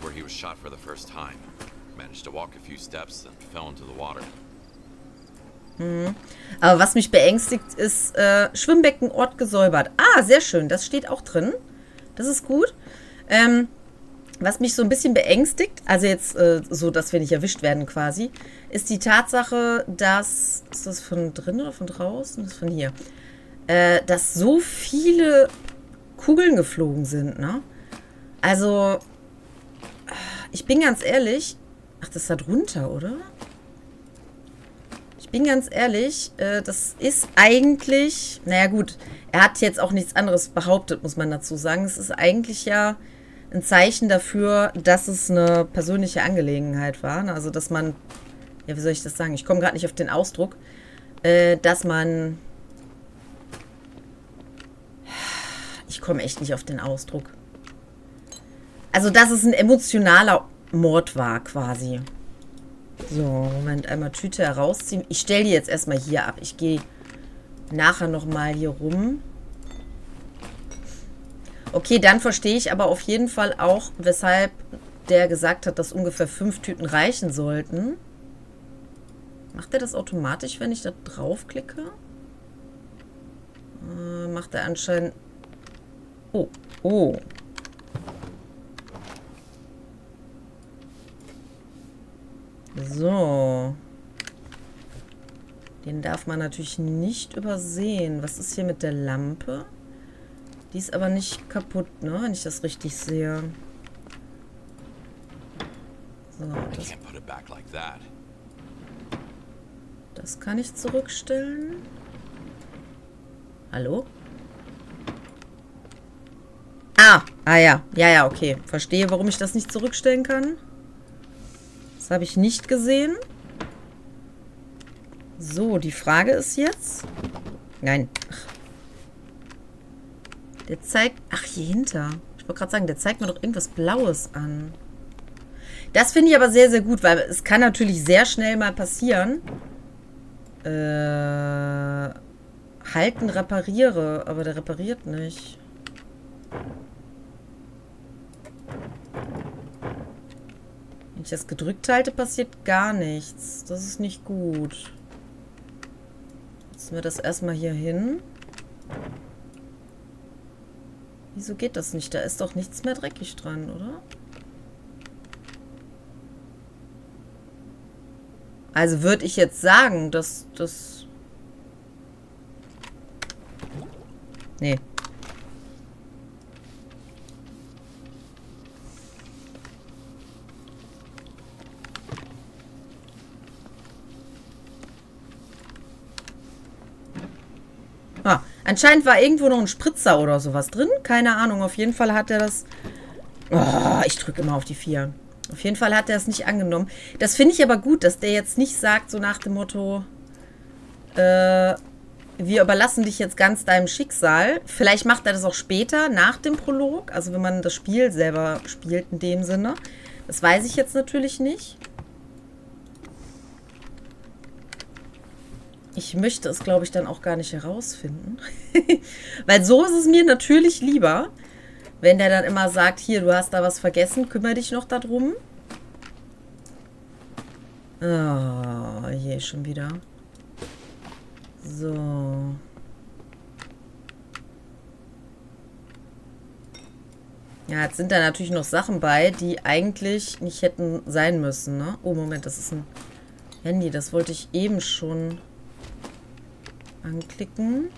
Mhm. Aber was mich beängstigt, ist äh, Schwimmbeckenort gesäubert. Ah, sehr schön. Das steht auch drin. Das ist gut. Ähm... Was mich so ein bisschen beängstigt, also jetzt äh, so, dass wir nicht erwischt werden quasi, ist die Tatsache, dass, ist das von drin oder von draußen? Das ist von hier. Äh, dass so viele Kugeln geflogen sind, ne? Also, ich bin ganz ehrlich, ach, das ist da drunter, oder? Ich bin ganz ehrlich, äh, das ist eigentlich, naja gut, er hat jetzt auch nichts anderes behauptet, muss man dazu sagen. Es ist eigentlich ja ein Zeichen dafür, dass es eine persönliche Angelegenheit war. Also, dass man, ja, wie soll ich das sagen? Ich komme gerade nicht auf den Ausdruck. Äh, dass man, ich komme echt nicht auf den Ausdruck. Also, dass es ein emotionaler Mord war, quasi. So, Moment, einmal Tüte herausziehen. Ich stelle die jetzt erstmal hier ab. Ich gehe nachher nochmal hier rum. Okay, dann verstehe ich aber auf jeden Fall auch, weshalb der gesagt hat, dass ungefähr fünf Tüten reichen sollten. Macht er das automatisch, wenn ich da draufklicke? Äh, macht er anscheinend... Oh, oh. So. Den darf man natürlich nicht übersehen. Was ist hier mit der Lampe? Die ist aber nicht kaputt, ne? Wenn ich das richtig sehe. So, das, das kann ich zurückstellen. Hallo? Ah, ah ja. Ja, ja, okay. Verstehe, warum ich das nicht zurückstellen kann. Das habe ich nicht gesehen. So, die Frage ist jetzt... Nein. Ach. Der zeigt... Ach, hier hinter. Ich wollte gerade sagen, der zeigt mir doch irgendwas Blaues an. Das finde ich aber sehr, sehr gut, weil es kann natürlich sehr schnell mal passieren. Äh... Halten, repariere. Aber der repariert nicht. Wenn ich das gedrückt halte, passiert gar nichts. Das ist nicht gut. Setzen wir das erstmal hier hin. Wieso geht das nicht? Da ist doch nichts mehr dreckig dran, oder? Also würde ich jetzt sagen, dass das... Nee. Ah, anscheinend war irgendwo noch ein Spritzer oder sowas drin. Keine Ahnung. Auf jeden Fall hat er das... Oh, ich drücke immer auf die vier. Auf jeden Fall hat er es nicht angenommen. Das finde ich aber gut, dass der jetzt nicht sagt, so nach dem Motto, äh, wir überlassen dich jetzt ganz deinem Schicksal. Vielleicht macht er das auch später, nach dem Prolog. Also wenn man das Spiel selber spielt in dem Sinne. Das weiß ich jetzt natürlich nicht. Ich möchte es, glaube ich, dann auch gar nicht herausfinden. Weil so ist es mir natürlich lieber, Wenn der dann immer sagt, hier, du hast da was vergessen, kümmere dich noch darum. Oh, je, schon wieder. So. Ja, jetzt sind da natürlich noch Sachen bei, die eigentlich nicht hätten sein müssen, ne? Oh, Moment, das ist ein Handy. Das wollte ich eben schon anklicken.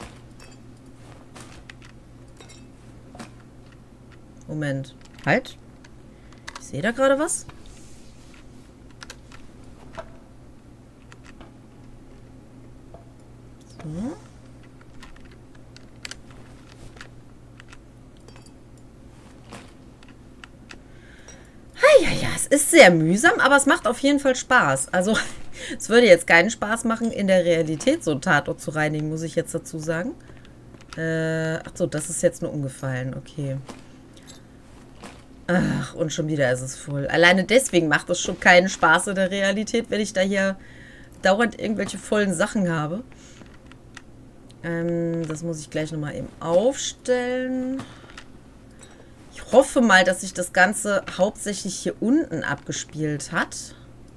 Moment. Halt. Ich sehe da gerade was. So. Ja, ja, es ist sehr mühsam, aber es macht auf jeden Fall Spaß. Also, es würde jetzt keinen Spaß machen, in der Realität so einen Tatort zu reinigen, muss ich jetzt dazu sagen. Äh, ach so, das ist jetzt nur umgefallen, okay. Ach, und schon wieder ist es voll. Alleine deswegen macht es schon keinen Spaß in der Realität, wenn ich da hier dauernd irgendwelche vollen Sachen habe. Ähm, das muss ich gleich nochmal eben aufstellen. Ich hoffe mal, dass sich das Ganze hauptsächlich hier unten abgespielt hat.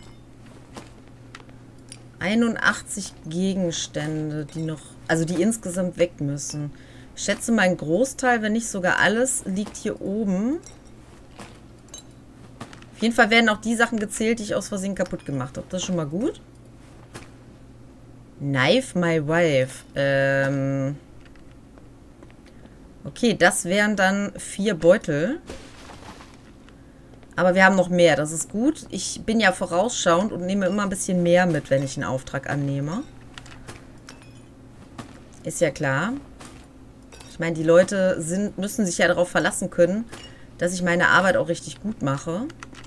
einundachtzig Gegenstände, die noch, also die insgesamt weg müssen. Ich schätze, mein Großteil, wenn nicht sogar alles, liegt hier oben. Auf jeden Fall werden auch die Sachen gezählt, die ich aus Versehen kaputt gemacht habe. Das ist schon mal gut. Knife my wife. Ähm... Okay, das wären dann vier Beutel. Aber wir haben noch mehr, das ist gut. Ich bin ja vorausschauend und nehme immer ein bisschen mehr mit, wenn ich einen Auftrag annehme. Ist ja klar. Ich meine, die Leute sind, müssen sich ja darauf verlassen können, dass ich meine Arbeit auch richtig gut mache.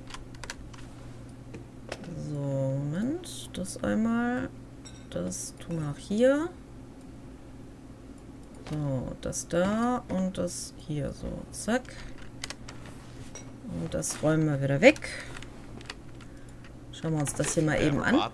So, Moment. Das einmal. Das tun wir auch hier. So, das da und das hier so. Zack. Und das räumen wir wieder weg. Schauen wir uns das hier mal eben an.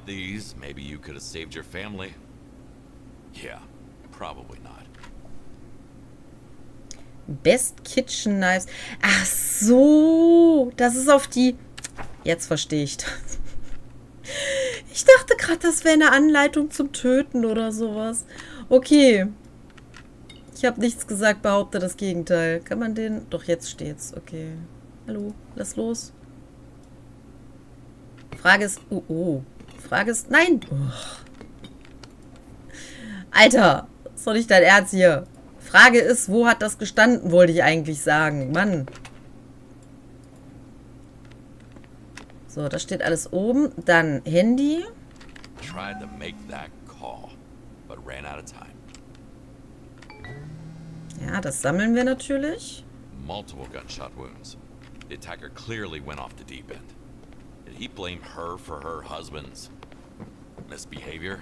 Best Kitchen Knives. Ach so, das ist auf die... Jetzt verstehe ich das. Ich dachte gerade, das wäre eine Anleitung zum Töten oder sowas. Okay. Ich habe nichts gesagt, behaupte das Gegenteil. Kann man den... Doch, jetzt steht's. Okay. Hallo, lass los. Frage ist... Oh, oh. Frage ist... Nein! Oh. Alter, ist doch nicht dein Ernst hier. Frage ist, wo hat das gestanden, wollte ich eigentlich sagen. Mann. So, das steht alles oben. Dann Handy. Tried to make that call, but ran out of time. Ja, das sammeln wir natürlich. Multiple gunshot wounds. The attacker clearly went off the deep end. Did he blame her for her husband's misbehavior?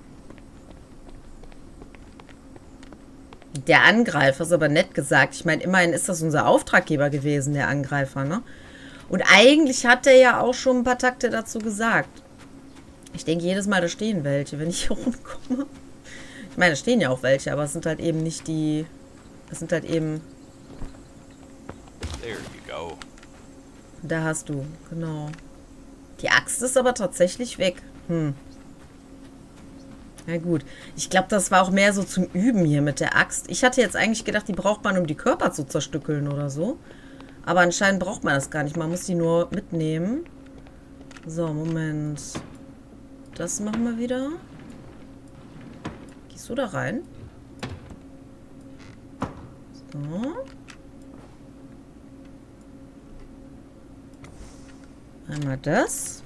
Der Angreifer ist aber nett gesagt. Ich meine, immerhin ist das unser Auftraggeber gewesen, der Angreifer, ne? Und eigentlich hat er ja auch schon ein paar Takte dazu gesagt. Ich denke jedes Mal, da stehen welche, wenn ich hier rumkomme. Ich meine, da stehen ja auch welche, aber es sind halt eben nicht die... Das sind halt eben... There you go. Da hast du, genau. Die Axt ist aber tatsächlich weg. Hm. Na gut. Ich glaube, das war auch mehr so zum Üben hier mit der Axt. Ich hatte jetzt eigentlich gedacht, die braucht man, um die Körper zu zerstückeln oder so. Aber anscheinend braucht man das gar nicht. Man muss die nur mitnehmen. So, Moment. Das machen wir wieder. Gehst du da rein? So. Einmal das.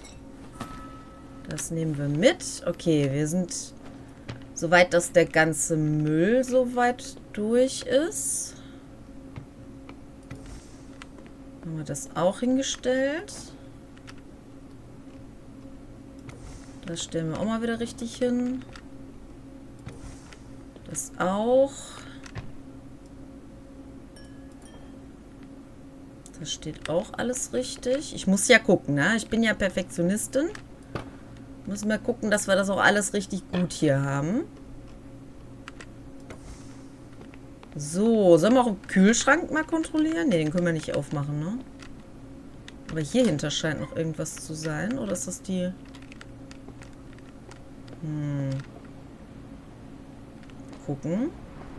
Das nehmen wir mit. Okay, wir sind soweit, dass der ganze Müll soweit durch ist. Haben wir das auch hingestellt. Das stellen wir auch mal wieder richtig hin. Das auch. Das steht auch alles richtig. Ich muss ja gucken, ne? Ich bin ja Perfektionistin. Müssen wir gucken, dass wir das auch alles richtig gut hier haben. So, sollen wir auch im Kühlschrank mal kontrollieren? Ne, den können wir nicht aufmachen, ne? Aber hier hinter scheint noch irgendwas zu sein. Oder ist das die... Hm. Gucken.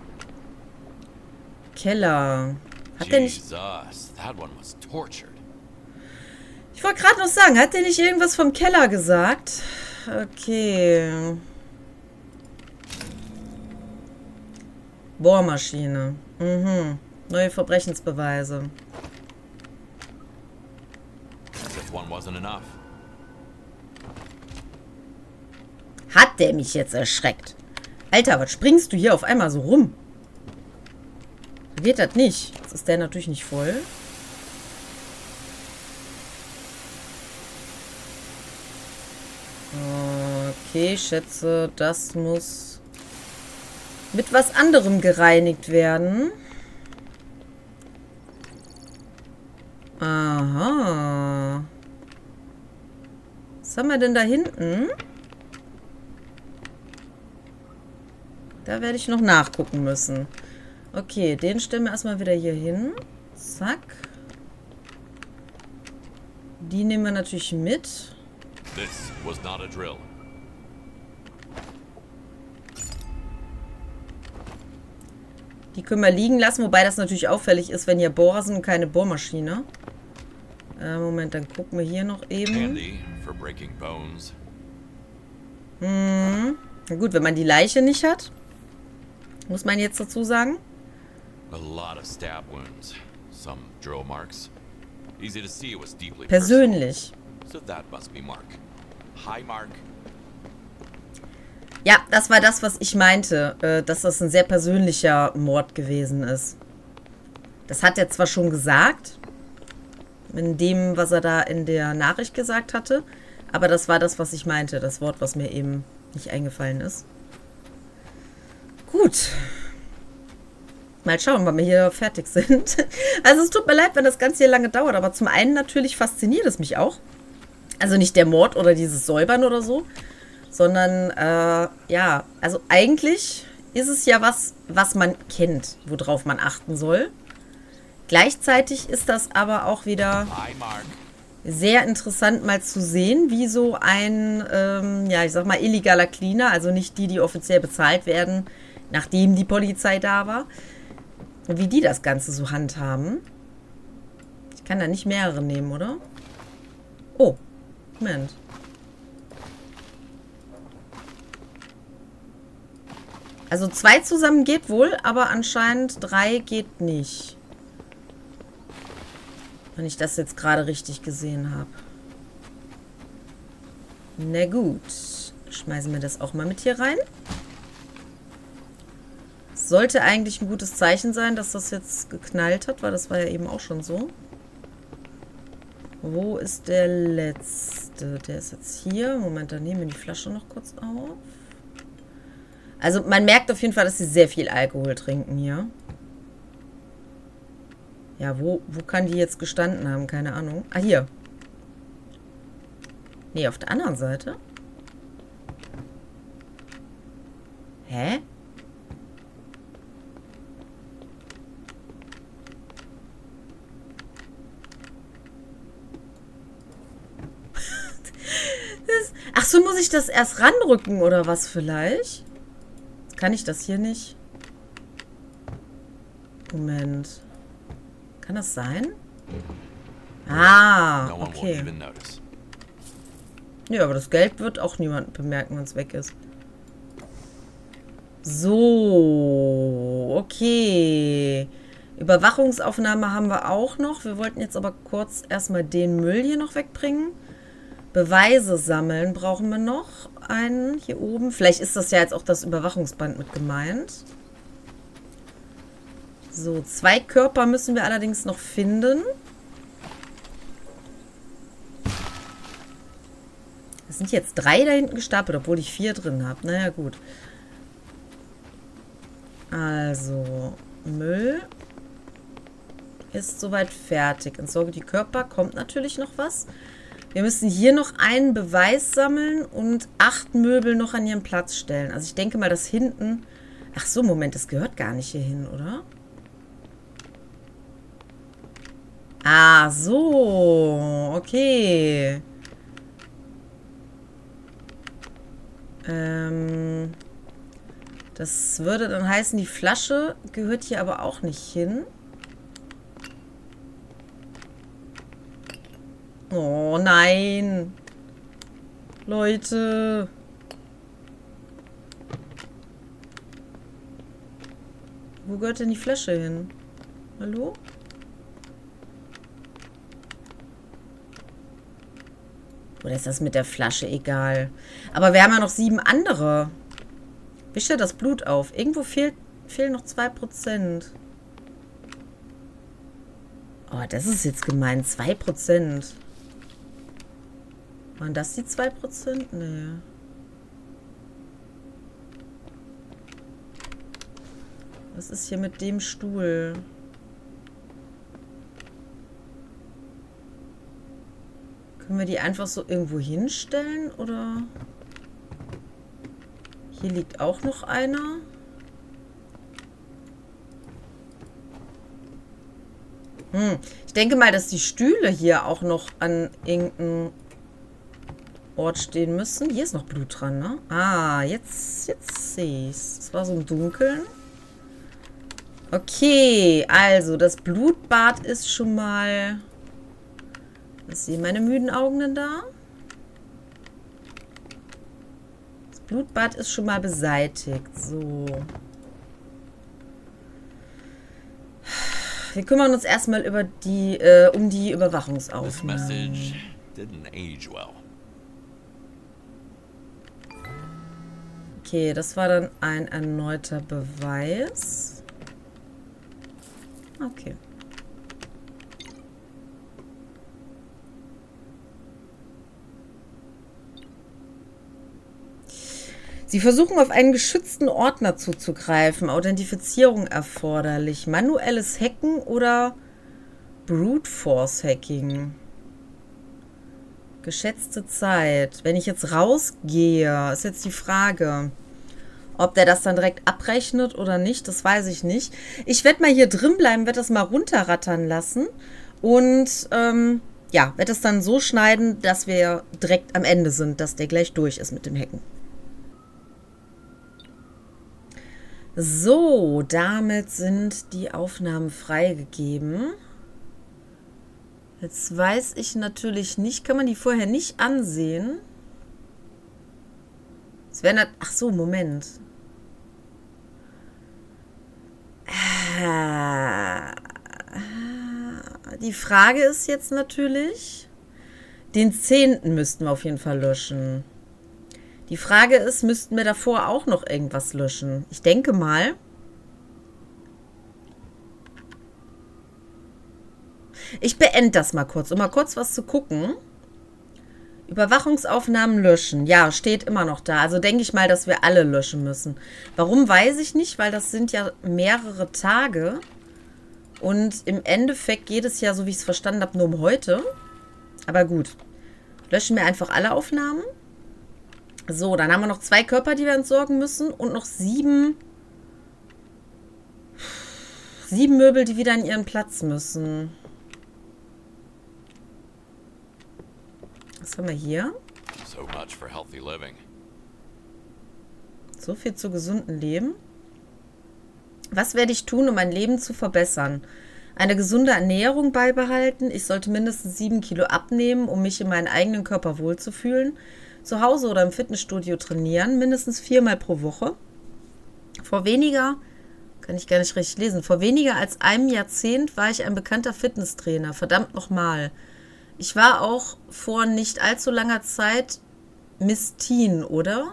Keller. Hat der nicht... Jesus, that one was tortured. Ich wollte gerade noch sagen, hat der nicht irgendwas vom Keller gesagt? Okay. Bohrmaschine. Mhm. Neue Verbrechensbeweise. As if one wasn't enough. Hat der mich jetzt erschreckt? Alter, was springst du hier auf einmal so rum? So geht das nicht. Jetzt ist der natürlich nicht voll. Okay, ich schätze, das muss mit was anderem gereinigt werden. Aha. Was haben wir denn da hinten? Da werde ich noch nachgucken müssen. Okay, den stellen wir erstmal wieder hier hin. Zack. Die nehmen wir natürlich mit. This was not a drill. Die können wir liegen lassen, wobei das natürlich auffällig ist, wenn hier Bohrer sind und keine Bohrmaschine. Äh, Moment, dann gucken wir hier noch eben. Handy for breaking bones. Hm. Na gut, wenn man die Leiche nicht hat, muss man jetzt dazu sagen. A lot of stab wounds, some drill marks. Easy to see it was deeply Persönlich. personal. So that must be Mark. Hi, Mark. Ja, das war das, was ich meinte, äh, dass das ein sehr persönlicher Mord gewesen ist. Das hat er zwar schon gesagt, in dem, was er da in der Nachricht gesagt hatte, aber das war das, was ich meinte, das Wort, was mir eben nicht eingefallen ist. Gut. Mal schauen, wann wir hier fertig sind. Also es tut mir leid, wenn das Ganze hier lange dauert, aber zum einen natürlich fasziniert es mich auch. Also nicht der Mord oder dieses Säubern oder so, sondern, äh, ja, also eigentlich ist es ja was, was man kennt, worauf man achten soll. Gleichzeitig ist das aber auch wieder Hi, Mark. sehr interessant mal zu sehen, wie so ein, ähm, ja, ich sag mal, illegaler Cleaner, also nicht die, die offiziell bezahlt werden, nachdem die Polizei da war, wie die das Ganze so handhaben. Ich kann da nicht mehrere nehmen, oder? Oh, Moment. Also zwei zusammen geht wohl, aber anscheinend drei geht nicht. Wenn ich das jetzt gerade richtig gesehen habe. Na gut. Schmeißen wir das auch mal mit hier rein. Sollte eigentlich ein gutes Zeichen sein, dass das jetzt geknallt hat, weil das war ja eben auch schon so. Wo ist der letzte? Der ist jetzt hier. Moment, dann nehmen wir die Flasche noch kurz auf. Also man merkt auf jeden Fall, dass sie sehr viel Alkohol trinken hier. Ja, wo, wo kann die jetzt gestanden haben? Keine Ahnung. Ah, hier. Nee, auf der anderen Seite. Hä? das, ach so, muss ich das erst ranrücken oder was vielleicht? Kann ich das hier nicht? Moment. Kann das sein? Ah, okay. Ja, aber das Geld wird auch niemand bemerken, wenn es weg ist. So, okay. Überwachungsaufnahme haben wir auch noch. Wir wollten jetzt aber kurz erstmal den Müll hier noch wegbringen. Beweise sammeln brauchen wir noch einen hier oben. Vielleicht ist das ja jetzt auch das Überwachungsband mit gemeint. So, zwei Körper müssen wir allerdings noch finden. Es sind jetzt drei da hinten gestapelt, obwohl ich vier drin habe. Naja, gut. Also, Müll ist soweit fertig. Entsorge die Körper. Kommt natürlich noch was. Wir müssen hier noch einen Beweis sammeln und acht Möbel noch an ihren Platz stellen. Also ich denke mal, dass hinten Ach so, Moment, das gehört gar nicht hier hin, oder? Ah, so. Okay. Ähm... Das würde dann heißen, die Flasche gehört hier aber auch nicht hin. Oh nein. Leute. Wo gehört denn die Flasche hin? Hallo? Oder ist das mit der Flasche egal? Aber wir haben ja noch sieben andere. Wische das Blut auf. Irgendwo fehlt, fehlen noch zwei Prozent. Oh, das ist jetzt gemein. zwei Prozent. Waren das die zwei Prozent? Nee. Was ist hier mit dem Stuhl? Können wir die einfach so irgendwo hinstellen, oder... Hier liegt auch noch einer. Hm. Ich denke mal, dass die Stühle hier auch noch an irgendeinem Ort stehen müssen. Hier ist noch Blut dran, ne? Ah, jetzt, jetzt sehe ich es. Das war so im Dunkeln. Okay, also das Blutbad ist schon mal... Was sehen meine müden Augen denn da? Blutbad ist schon mal beseitigt. So. Wir kümmern uns erstmal über die, äh, um die Überwachungsaufnahmen. Okay, das war dann ein erneuter Beweis. Okay. Sie versuchen, auf einen geschützten Ordner zuzugreifen. Authentifizierung erforderlich. Manuelles Hacken oder Brute Force Hacking. Geschätzte Zeit. Wenn ich jetzt rausgehe, ist jetzt die Frage, ob der das dann direkt abrechnet oder nicht. Das weiß ich nicht. Ich werde mal hier drin bleiben, werde das mal runterrattern lassen. Und ähm, ja, werde es dann so schneiden, dass wir direkt am Ende sind, dass der gleich durch ist mit dem Hacken. So, damit sind die Aufnahmen freigegeben. Jetzt weiß ich natürlich nicht, kann man die vorher nicht ansehen? Es wäre nicht, ach so, Moment. Die Frage ist jetzt natürlich, den zehnten müssten wir auf jeden Fall löschen. Die Frage ist, müssten wir davor auch noch irgendwas löschen? Ich denke mal. Ich beende das mal kurz, um mal kurz was zu gucken. Überwachungsaufnahmen löschen. Ja, steht immer noch da. Also denke ich mal, dass wir alle löschen müssen. Warum, weiß ich nicht, weil das sind ja mehrere Tage. Und im Endeffekt geht es ja, so wie ich es verstanden habe, nur um heute. Aber gut. Löschen wir einfach alle Aufnahmen. So, dann haben wir noch zwei Körper, die wir entsorgen müssen. Und noch sieben... Sieben Möbel, die wieder an ihren Platz müssen. Was haben wir hier? So much for healthy living. So viel zu gesunden Leben. Was werde ich tun, um mein Leben zu verbessern? Eine gesunde Ernährung beibehalten. Ich sollte mindestens sieben Kilo abnehmen, um mich in meinem eigenen Körper wohlzufühlen. Zu Hause oder im Fitnessstudio trainieren. Mindestens viermal pro Woche. Vor weniger, kann ich gar nicht richtig lesen, vor weniger als einem Jahrzehnt war ich ein bekannter Fitnesstrainer. Verdammt nochmal. Ich war auch vor nicht allzu langer Zeit Miss Teen, oder?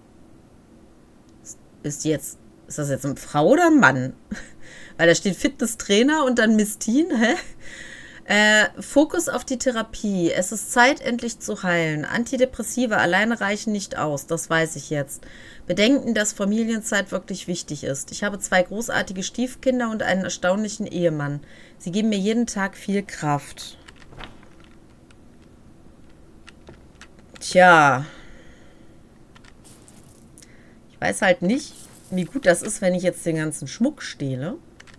Ist jetzt, ist das jetzt eine Frau oder ein Mann? Weil da steht Fitnesstrainer und dann Miss Teen, hä? Äh, Fokus auf die Therapie. Es ist Zeit, endlich zu heilen. Antidepressiva alleine reichen nicht aus, das weiß ich jetzt. Bedenken, dass Familienzeit wirklich wichtig ist. Ich habe zwei großartige Stiefkinder und einen erstaunlichen Ehemann. Sie geben mir jeden Tag viel Kraft. Tja. Ich weiß halt nicht, wie gut das ist, wenn ich jetzt den ganzen Schmuck stehle.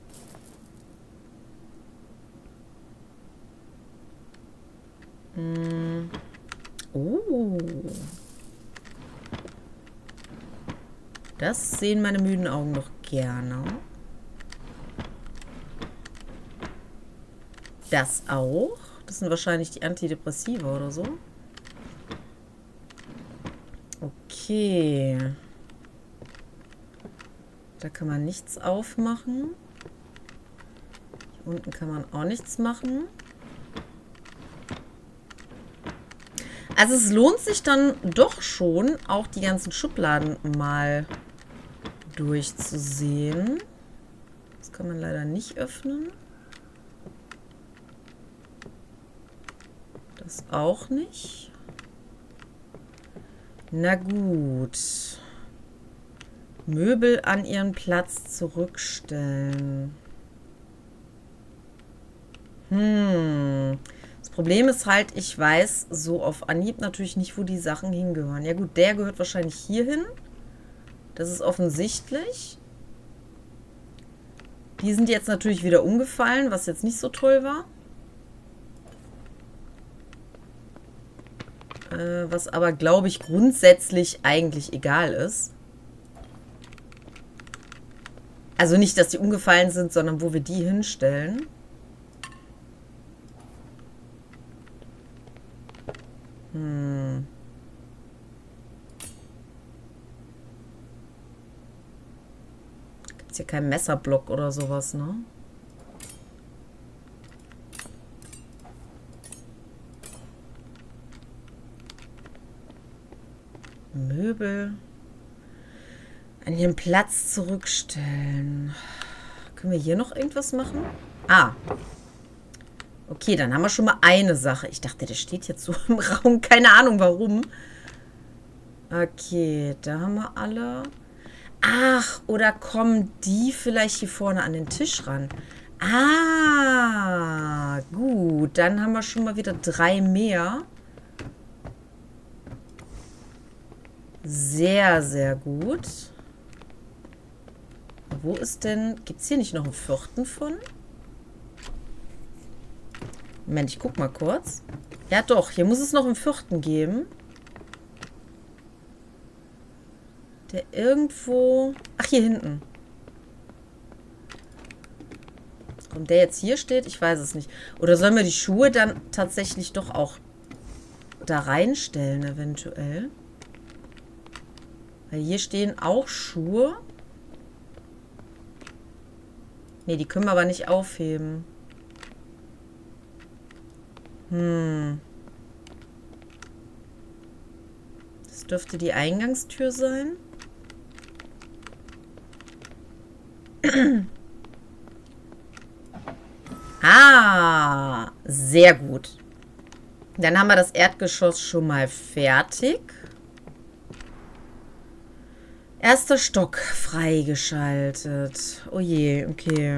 Hm. Oh. Das sehen meine müden Augen noch gerne. Das auch. Das sind wahrscheinlich die Antidepressiva oder so. Okay. Da kann man nichts aufmachen. Hier unten kann man auch nichts machen. Also es lohnt sich dann doch schon, auch die ganzen Schubladen mal durchzusehen. Das kann man leider nicht öffnen. Das auch nicht. Na gut. Möbel an ihren Platz zurückstellen. Hm. Das Problem ist halt, ich weiß so auf Anhieb natürlich nicht, wo die Sachen hingehören. Ja gut, der gehört wahrscheinlich hier hin. Das ist offensichtlich. Die sind jetzt natürlich wieder umgefallen, was jetzt nicht so toll war. Äh, was aber, glaube ich, grundsätzlich eigentlich egal ist. Also nicht, dass die umgefallen sind, sondern wo wir die hinstellen. Hm. Gibt es hier keinen Messerblock oder sowas, ne? Möbel an ihren Platz zurückstellen. Können wir hier noch irgendwas machen? Ah. Okay, dann haben wir schon mal eine Sache. Ich dachte, der steht jetzt so im Raum. Keine Ahnung, warum. Okay, da haben wir alle. Ach, oder kommen die vielleicht hier vorne an den Tisch ran? Ah, gut. Dann haben wir schon mal wieder drei mehr. Sehr, sehr gut. Wo ist denn... Gibt es hier nicht noch einen vierten von? Moment, ich guck mal kurz. Ja doch, hier muss es noch einen vierten geben. Der irgendwo... Ach, hier hinten. Und der jetzt hier steht, ich weiß es nicht. Oder sollen wir die Schuhe dann tatsächlich doch auch da reinstellen, eventuell? Weil hier stehen auch Schuhe. Ne, die können wir aber nicht aufheben. Hm. Das dürfte die Eingangstür sein. Ah, sehr gut. Dann haben wir das Erdgeschoss schon mal fertig. Erster Stock freigeschaltet. Oh je, okay.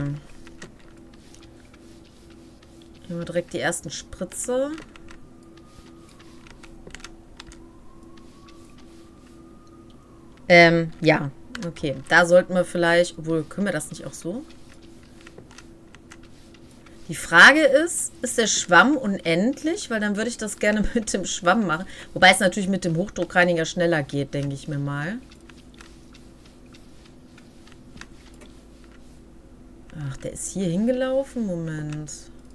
Hier haben wir direkt die ersten Spritze. Ähm, ja. Okay, da sollten wir vielleicht... Obwohl, können wir das nicht auch so? Die Frage ist, ist der Schwamm unendlich? Weil dann würde ich das gerne mit dem Schwamm machen. Wobei es natürlich mit dem Hochdruckreiniger schneller geht, denke ich mir mal. Ach, der ist hier hingelaufen? Moment.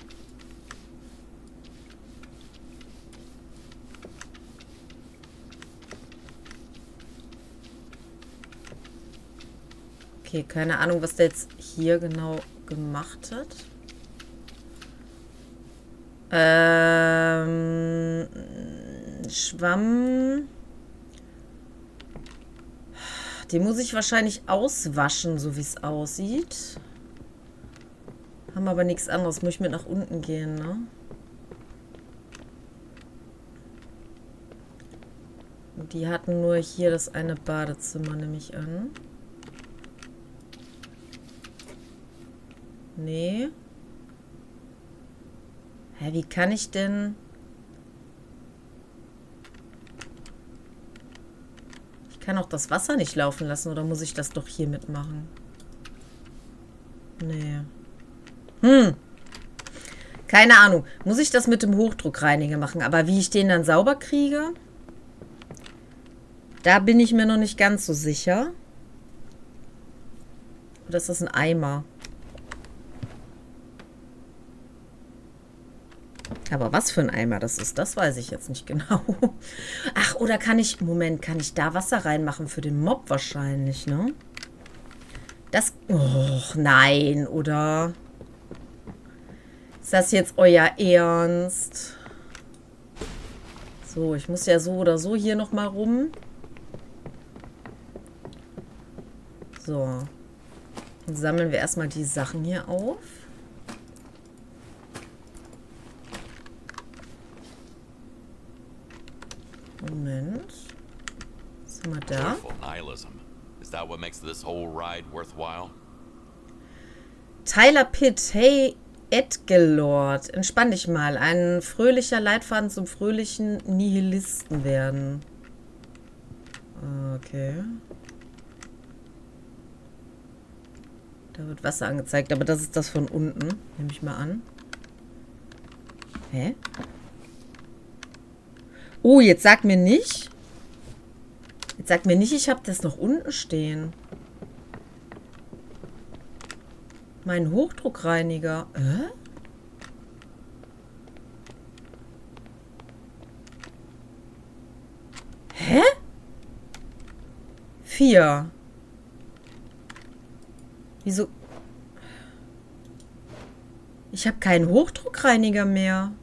Okay, keine Ahnung, was der jetzt hier genau gemacht hat. Ähm, Schwamm. Den muss ich wahrscheinlich auswaschen, so wie es aussieht. Haben aber nichts anderes. Muss ich mit nach unten gehen, ne? Und die hatten nur hier das eine Badezimmer, nehme ich an. Nee. Hä, wie kann ich denn... Ich Ich kann auch das Wasser nicht laufen lassen, oder muss ich das doch hier mitmachen? Nee. Hm. Keine Ahnung. Muss ich das mit dem Hochdruckreiniger machen? Aber wie ich den dann sauber kriege, da bin ich mir noch nicht ganz so sicher. Oder ist das ein Eimer? Aber was für ein Eimer das ist, das weiß ich jetzt nicht genau. Ach, oder kann ich... Moment, kann ich da Wasser reinmachen für den Mob wahrscheinlich, ne? Das... Och, nein, oder? Ist das jetzt euer Ernst? So, ich muss ja so oder so hier nochmal rum. So. Dann sammeln wir erstmal die Sachen hier auf. Moment. Was sind wir da? Careful nihilism. Is that what makes this whole ride worthwhile? Tyler Pitt, hey Edgelord, entspann dich mal. Ein fröhlicher Leitfaden zum fröhlichen Nihilisten werden. Okay. Da wird Wasser angezeigt, aber das ist das von unten. Nehme ich mal an. Hä? Oh, jetzt sag mir nicht. Jetzt sag mir nicht, ich habe das noch unten stehen. Mein Hochdruckreiniger. Äh? Hä? Vier. Wieso? Ich habe keinen Hochdruckreiniger mehr.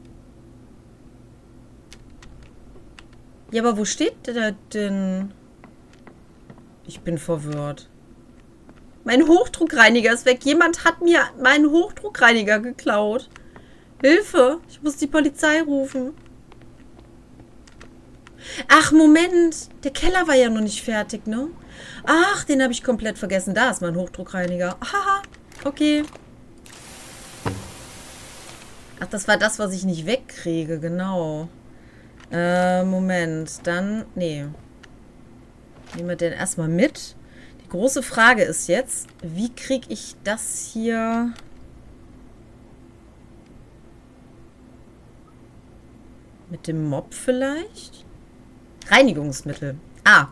Ja, aber wo steht der denn? Ich bin verwirrt. Mein Hochdruckreiniger ist weg. Jemand hat mir meinen Hochdruckreiniger geklaut. Hilfe! Ich muss die Polizei rufen. Ach, Moment. Der Keller war ja noch nicht fertig, ne? Ach, den habe ich komplett vergessen. Da ist mein Hochdruckreiniger. Haha. Okay. Ach, das war das, was ich nicht wegkriege. Genau. Äh, Moment. Dann, nee. Nehmen wir den erstmal mit. Die große Frage ist jetzt, wie kriege ich das hier... Mit dem Mob vielleicht? Reinigungsmittel. Ah.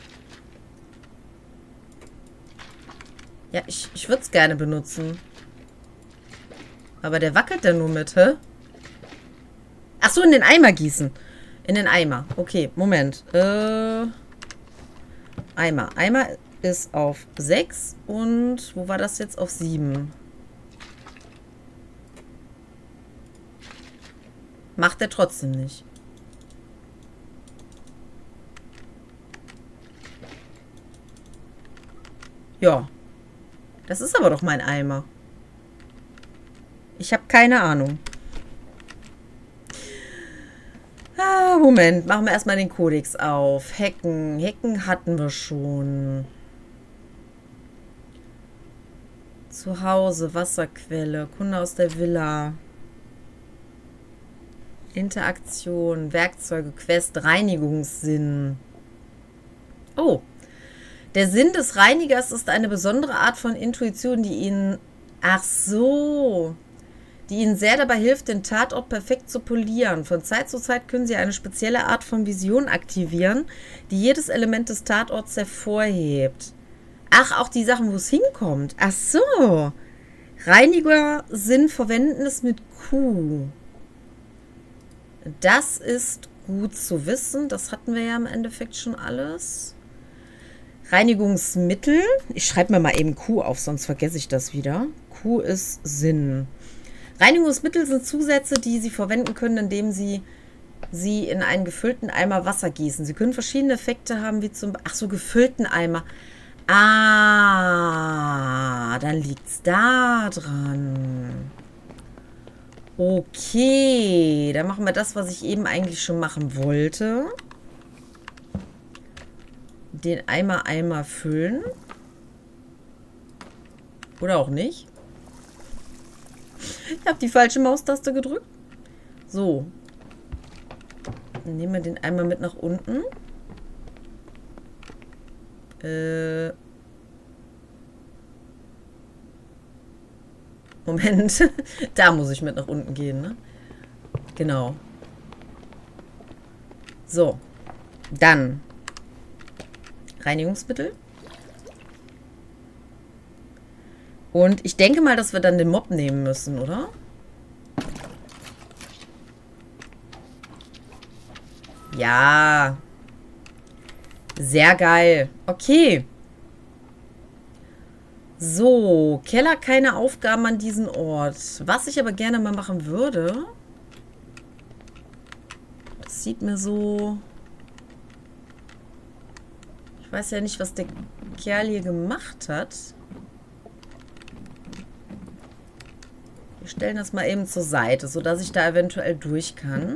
Ja, ich, ich würde es gerne benutzen. Aber der wackelt da nur mit, hä? Ach so, in den Eimer gießen. In den Eimer. Okay, Moment. Äh, Eimer. Eimer ist auf sechs und wo war das jetzt? Auf sieben. Macht er trotzdem nicht. Ja. Das ist aber doch mein Eimer. Ich habe keine Ahnung. Ah, Moment. Machen wir erstmal den Kodex auf. Hecken. Hecken hatten wir schon. Zu Hause. Wasserquelle. Kunde aus der Villa. Interaktion. Werkzeuge. Quest. Reinigungssinn. Oh. Der Sinn des Reinigers ist eine besondere Art von Intuition, die ihn... Ach so... die ihnen sehr dabei hilft, den Tatort perfekt zu polieren. Von Zeit zu Zeit können sie eine spezielle Art von Vision aktivieren, die jedes Element des Tatorts hervorhebt. Ach, auch die Sachen, wo es hinkommt. Ach so. Reiniger sind verwenden es mit Q. Das ist gut zu wissen. Das hatten wir ja im Endeffekt schon alles. Reinigungsmittel. Ich schreibe mir mal eben Q auf, sonst vergesse ich das wieder. Q ist Sinn. Reinigungsmittel sind Zusätze, die Sie verwenden können, indem Sie sie in einen gefüllten Eimer Wasser gießen. Sie können verschiedene Effekte haben, wie zum... Ach so, gefüllten Eimer. Ah, dann liegt es da dran. Okay, dann machen wir das, was ich eben eigentlich schon machen wollte. Den Eimer einmal füllen. Oder auch nicht. Ich habe die falsche Maustaste gedrückt. So. Dann nehmen wir den Eimer mit nach unten. Äh... Moment. Da muss ich mit nach unten gehen, ne? Genau. So. Dann. Reinigungsmittel. Und ich denke mal, dass wir dann den Mob nehmen müssen, oder? Ja. Sehr geil. Okay. So, Keller, keine Aufgaben an diesen Ort. Was ich aber gerne mal machen würde, das sieht mir so... Ich weiß ja nicht, was der Kerl hier gemacht hat. Wir stellen das mal eben zur Seite, sodass ich da eventuell durch kann.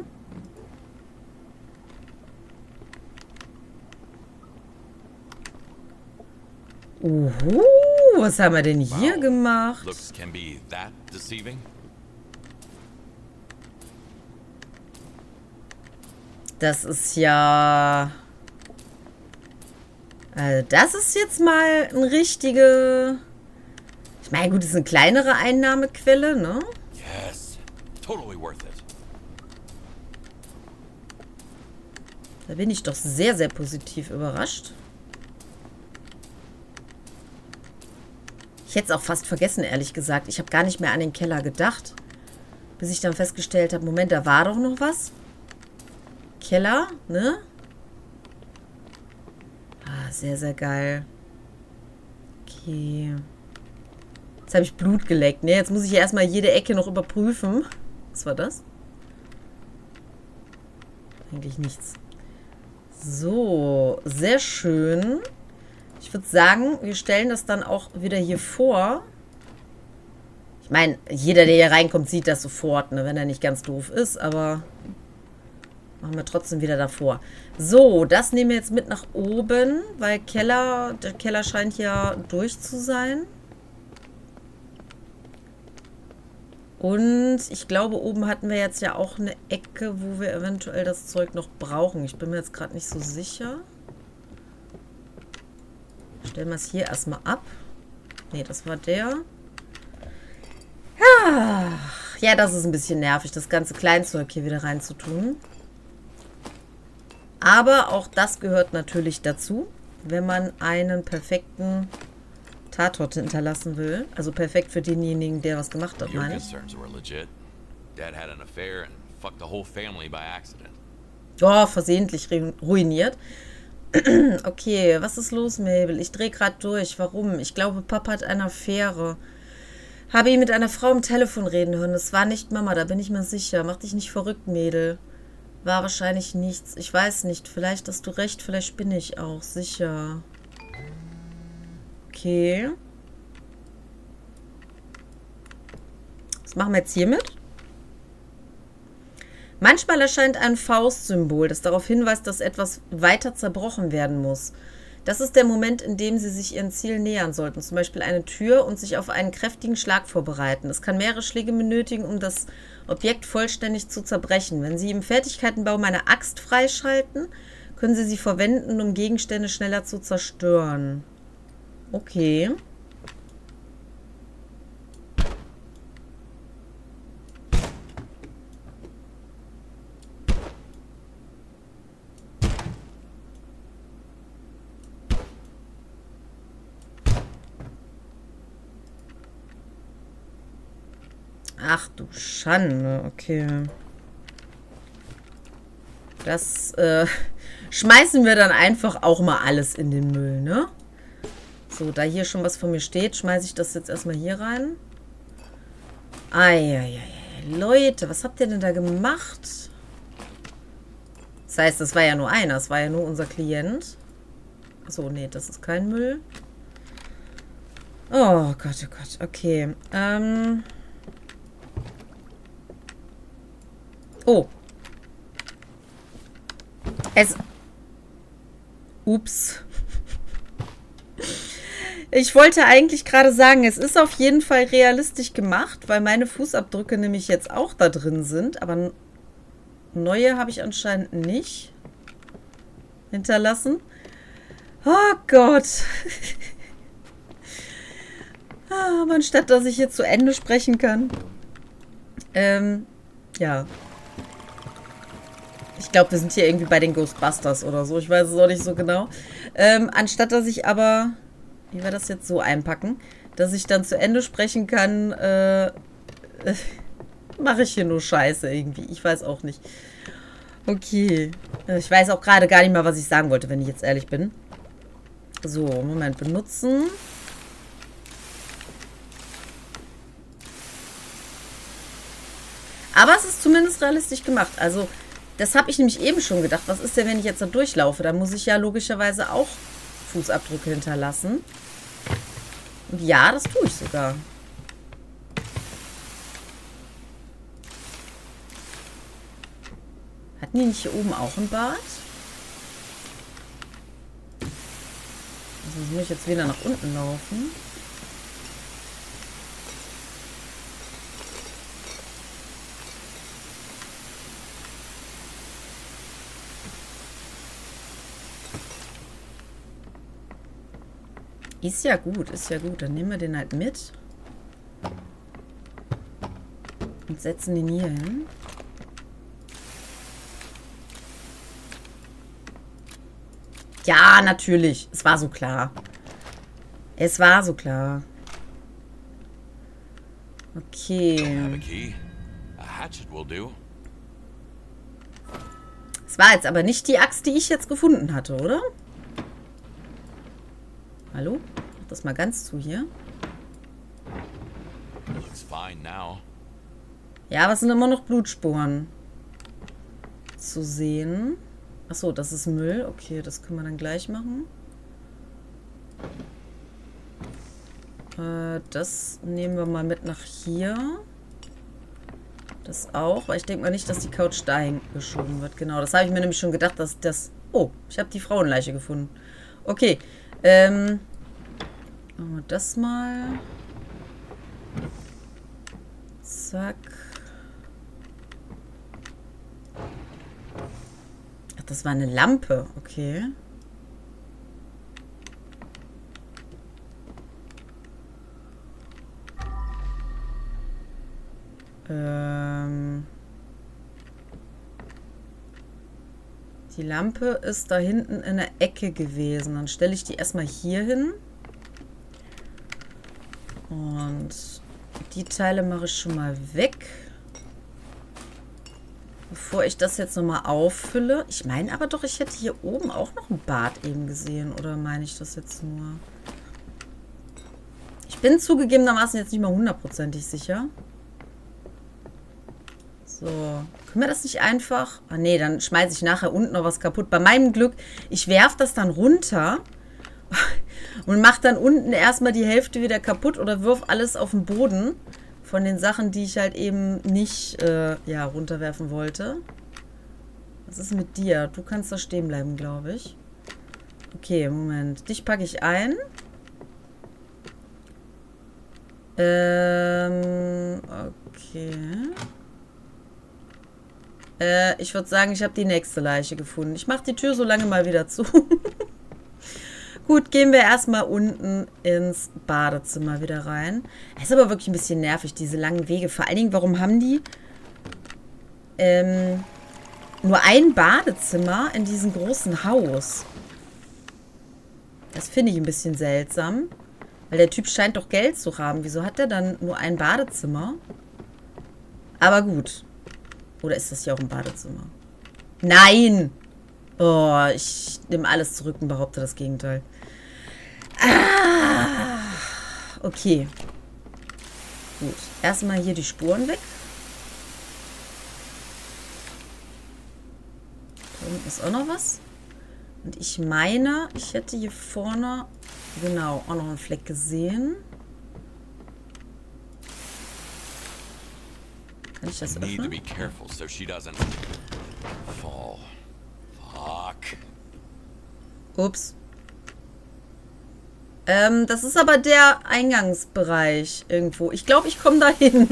Uhu, was haben wir denn hier Wow. gemacht? Looks can be that deceiving. Das ist ja... Also das ist jetzt mal eine richtige... Ich meine, gut, das ist eine kleinere Einnahmequelle, ne? Yes, totally worth it. Da bin ich doch sehr, sehr positiv überrascht. Ich hätte es auch fast vergessen, ehrlich gesagt. Ich habe gar nicht mehr an den Keller gedacht. Bis ich dann festgestellt habe, Moment, da war doch noch was. Keller, ne? Ah, sehr, sehr geil. Okay. Jetzt habe ich Blut geleckt. Ne, jetzt muss ich erstmal jede Ecke noch überprüfen. Was war das? Eigentlich nichts. So, sehr schön. Ich würde sagen, wir stellen das dann auch wieder hier vor. Ich meine, jeder, der hier reinkommt, sieht das sofort, ne, wenn er nicht ganz doof ist, aber machen wir trotzdem wieder davor. So, das nehmen wir jetzt mit nach oben, weil Keller, der Keller scheint ja durch zu sein. Und ich glaube, oben hatten wir jetzt ja auch eine Ecke, wo wir eventuell das Zeug noch brauchen. Ich bin mir jetzt gerade nicht so sicher. Stellen wir es hier erstmal ab. Ne, das war der. Ach, ja, das ist ein bisschen nervig, das ganze Kleinzeug hier wieder reinzutun. Aber auch das gehört natürlich dazu, wenn man einen perfekten Tatort hinterlassen will. Also perfekt für denjenigen, der was gemacht hat, Your meine ich. concerns were legit. Dad had an affair and fucked the whole family by accident. Oh, versehentlich ruiniert. Okay, was ist los, Mabel? Ich drehe gerade durch. Warum? Ich glaube, Papa hat eine Affäre. Habe ihn mit einer Frau am Telefon reden hören. Das war nicht Mama, da bin ich mir sicher. Mach dich nicht verrückt, Mädel. War wahrscheinlich nichts. Ich weiß nicht. Vielleicht hast du recht, vielleicht bin ich auch. Sicher. Okay. Was machen wir jetzt hiermit? Manchmal erscheint ein Faustsymbol, das darauf hinweist, dass etwas weiter zerbrochen werden muss. Das ist der Moment, in dem Sie sich Ihren Ziel nähern sollten, zum Beispiel eine Tür, und sich auf einen kräftigen Schlag vorbereiten. Es kann mehrere Schläge benötigen, um das Objekt vollständig zu zerbrechen. Wenn Sie im Fertigkeitenbaum eine Axt freischalten, können Sie sie verwenden, um Gegenstände schneller zu zerstören. Okay. Ach du Schande, okay. Das äh, schmeißen wir dann einfach auch mal alles in den Müll, ne? So, da hier schon was von mir steht, schmeiße ich das jetzt erstmal hier rein. Eieiei, Leute, was habt ihr denn da gemacht? Das heißt, das war ja nur einer, das war ja nur unser Klient. Achso, nee, das ist kein Müll. Oh Gott, oh Gott, okay. Ähm... Oh. Es... Ups. Ich wollte eigentlich gerade sagen, es ist auf jeden Fall realistisch gemacht, weil meine Fußabdrücke nämlich jetzt auch da drin sind. Aber neue habe ich anscheinend nicht hinterlassen. Oh Gott. Aber anstatt, dass ich hier zu Ende sprechen kann. Ähm, ja. Ich glaube, wir sind hier irgendwie bei den Ghostbusters oder so. Ich weiß es auch nicht so genau. Ähm, anstatt, dass ich aber... Wie wir das jetzt so einpacken? Dass ich dann zu Ende sprechen kann, äh... äh mache ich hier nur Scheiße irgendwie. Ich weiß auch nicht. Okay. Ich weiß auch gerade gar nicht mehr, was ich sagen wollte, wenn ich jetzt ehrlich bin. So, Moment. Benutzen. Aber es ist zumindest realistisch gemacht. Also, das habe ich nämlich eben schon gedacht. Was ist denn, wenn ich jetzt da durchlaufe? Da muss ich ja logischerweise auch Fußabdrücke hinterlassen. Und ja, das tue ich sogar. Hatten die nicht hier oben auch ein Bad? Also muss ich jetzt wieder nach unten laufen. Ist ja gut, ist ja gut. Dann nehmen wir den halt mit. Und setzen den hier hin. Ja, natürlich. Es war so klar. Es war so klar. Okay. Es war jetzt aber nicht die Axt, die ich jetzt gefunden hatte, oder? Hallo? Mach das mal ganz zu hier. Ja, aber es sind immer noch Blutspuren zu sehen. Achso, das ist Müll. Okay, das können wir dann gleich machen. Äh, das nehmen wir mal mit nach hier. Das auch, weil ich denke mal nicht, dass die Couch dahin geschoben wird. Genau, das habe ich mir nämlich schon gedacht, dass das... Oh, ich habe die Frauenleiche gefunden. Okay, ähm... machen wir das mal. Zack. Ach, das war eine Lampe. Okay. Ähm... Die Lampe ist da hinten in der Ecke gewesen. Dann stelle ich die erstmal hier hin. Und die Teile mache ich schon mal weg. Bevor ich das jetzt nochmal auffülle. Ich meine aber doch, ich hätte hier oben auch noch ein Bad eben gesehen. Oder meine ich das jetzt nur? Ich bin zugegebenermaßen jetzt nicht mal hundertprozentig sicher. So, können wir das nicht einfach... Ah nee, dann schmeiße ich nachher unten noch was kaputt. Bei meinem Glück, ich werfe das dann runter und mache dann unten erstmal die Hälfte wieder kaputt oder wirf alles auf den Boden von den Sachen, die ich halt eben nicht äh, ja, runterwerfen wollte. Was ist mit dir? Du kannst da stehen bleiben, glaube ich. Okay, Moment. Dich packe ich ein. Ähm, okay. Ich würde sagen, ich habe die nächste Leiche gefunden. Ich mache die Tür so lange mal wieder zu. Gut, gehen wir erstmal unten ins Badezimmer wieder rein. Es ist aber wirklich ein bisschen nervig, diese langen Wege. Vor allen Dingen, warum haben die ähm, nur ein Badezimmer in diesem großen Haus? Das finde ich ein bisschen seltsam. Weil der Typ scheint doch Geld zu haben. Wieso hat er dann nur ein Badezimmer? Aber gut. Oder ist das hier auch ein Badezimmer? Nein! Oh, ich nehme alles zurück und behaupte das Gegenteil. Ah, okay. Gut. Erstmal hier die Spuren weg. Da unten ist auch noch was. Und ich meine, ich hätte hier vorne, genau, auch noch einen Fleck gesehen. Kann ich das öffnen? Ups. Ähm, das ist aber der Eingangsbereich irgendwo. Ich glaube, ich komme da hin.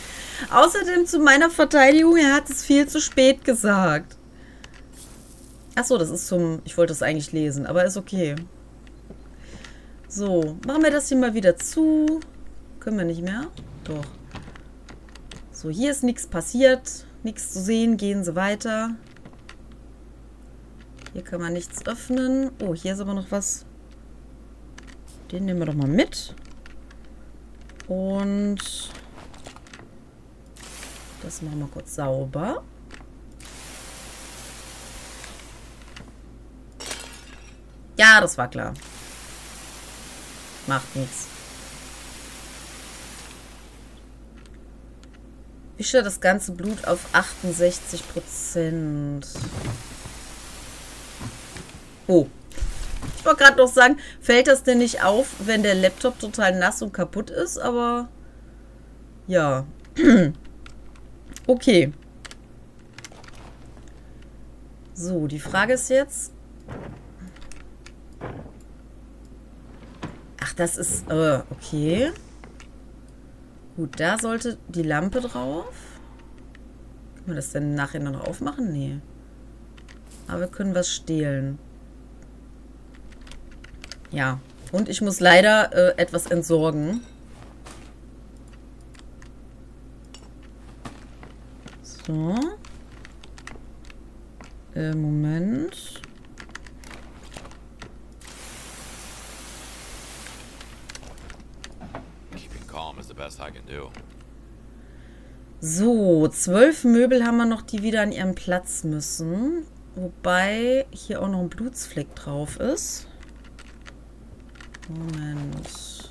Außerdem zu meiner Verteidigung, er hat es viel zu spät gesagt. Achso, das ist zum... Ich wollte das eigentlich lesen, aber ist okay. So, machen wir das hier mal wieder zu. Können wir nicht mehr? Doch. So, hier ist nichts passiert. Nichts zu sehen. Gehen Sie weiter. Hier kann man nichts öffnen. Oh, hier ist aber noch was. Den nehmen wir doch mal mit. Und das machen wir kurz sauber. Ja, das war klar. Macht nichts. Wische das ganze Blut auf achtundsechzig Prozent. Oh. Ich wollte gerade noch sagen, fällt das denn nicht auf, wenn der Laptop total nass und kaputt ist? Aber ja. Okay. So, die Frage ist jetzt... Ach, das ist... Äh, okay. Gut, da sollte die Lampe drauf. Können wir das denn nachher noch aufmachen? Nee. Aber wir können was stehlen. Ja. Und ich muss leider äh, etwas entsorgen. So. Äh, Moment. So, zwölf Möbel haben wir noch, die wieder an ihren Platz müssen. Wobei hier auch noch ein Blutsfleck drauf ist. Moment.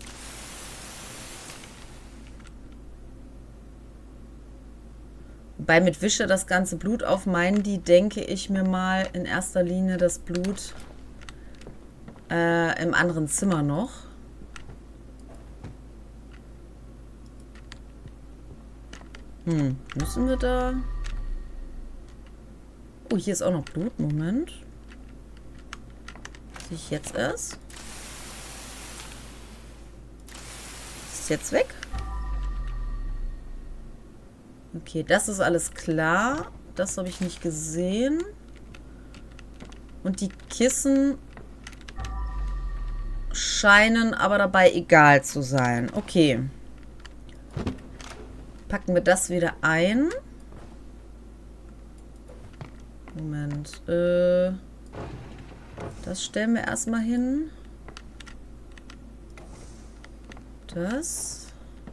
Wobei mit Wische das ganze Blut auf meinen, die denke ich mir mal in erster Linie das Blut äh, im anderen Zimmer noch. Hm, müssen wir da... Oh, hier ist auch noch Blut. Moment. Sehe ich jetzt erst? Ist es jetzt weg? Okay, das ist alles klar. Das habe ich nicht gesehen. Und die Kissen scheinen aber dabei egal zu sein. Okay. Packen wir das wieder ein. Moment. Äh, das stellen wir erstmal hin. Das.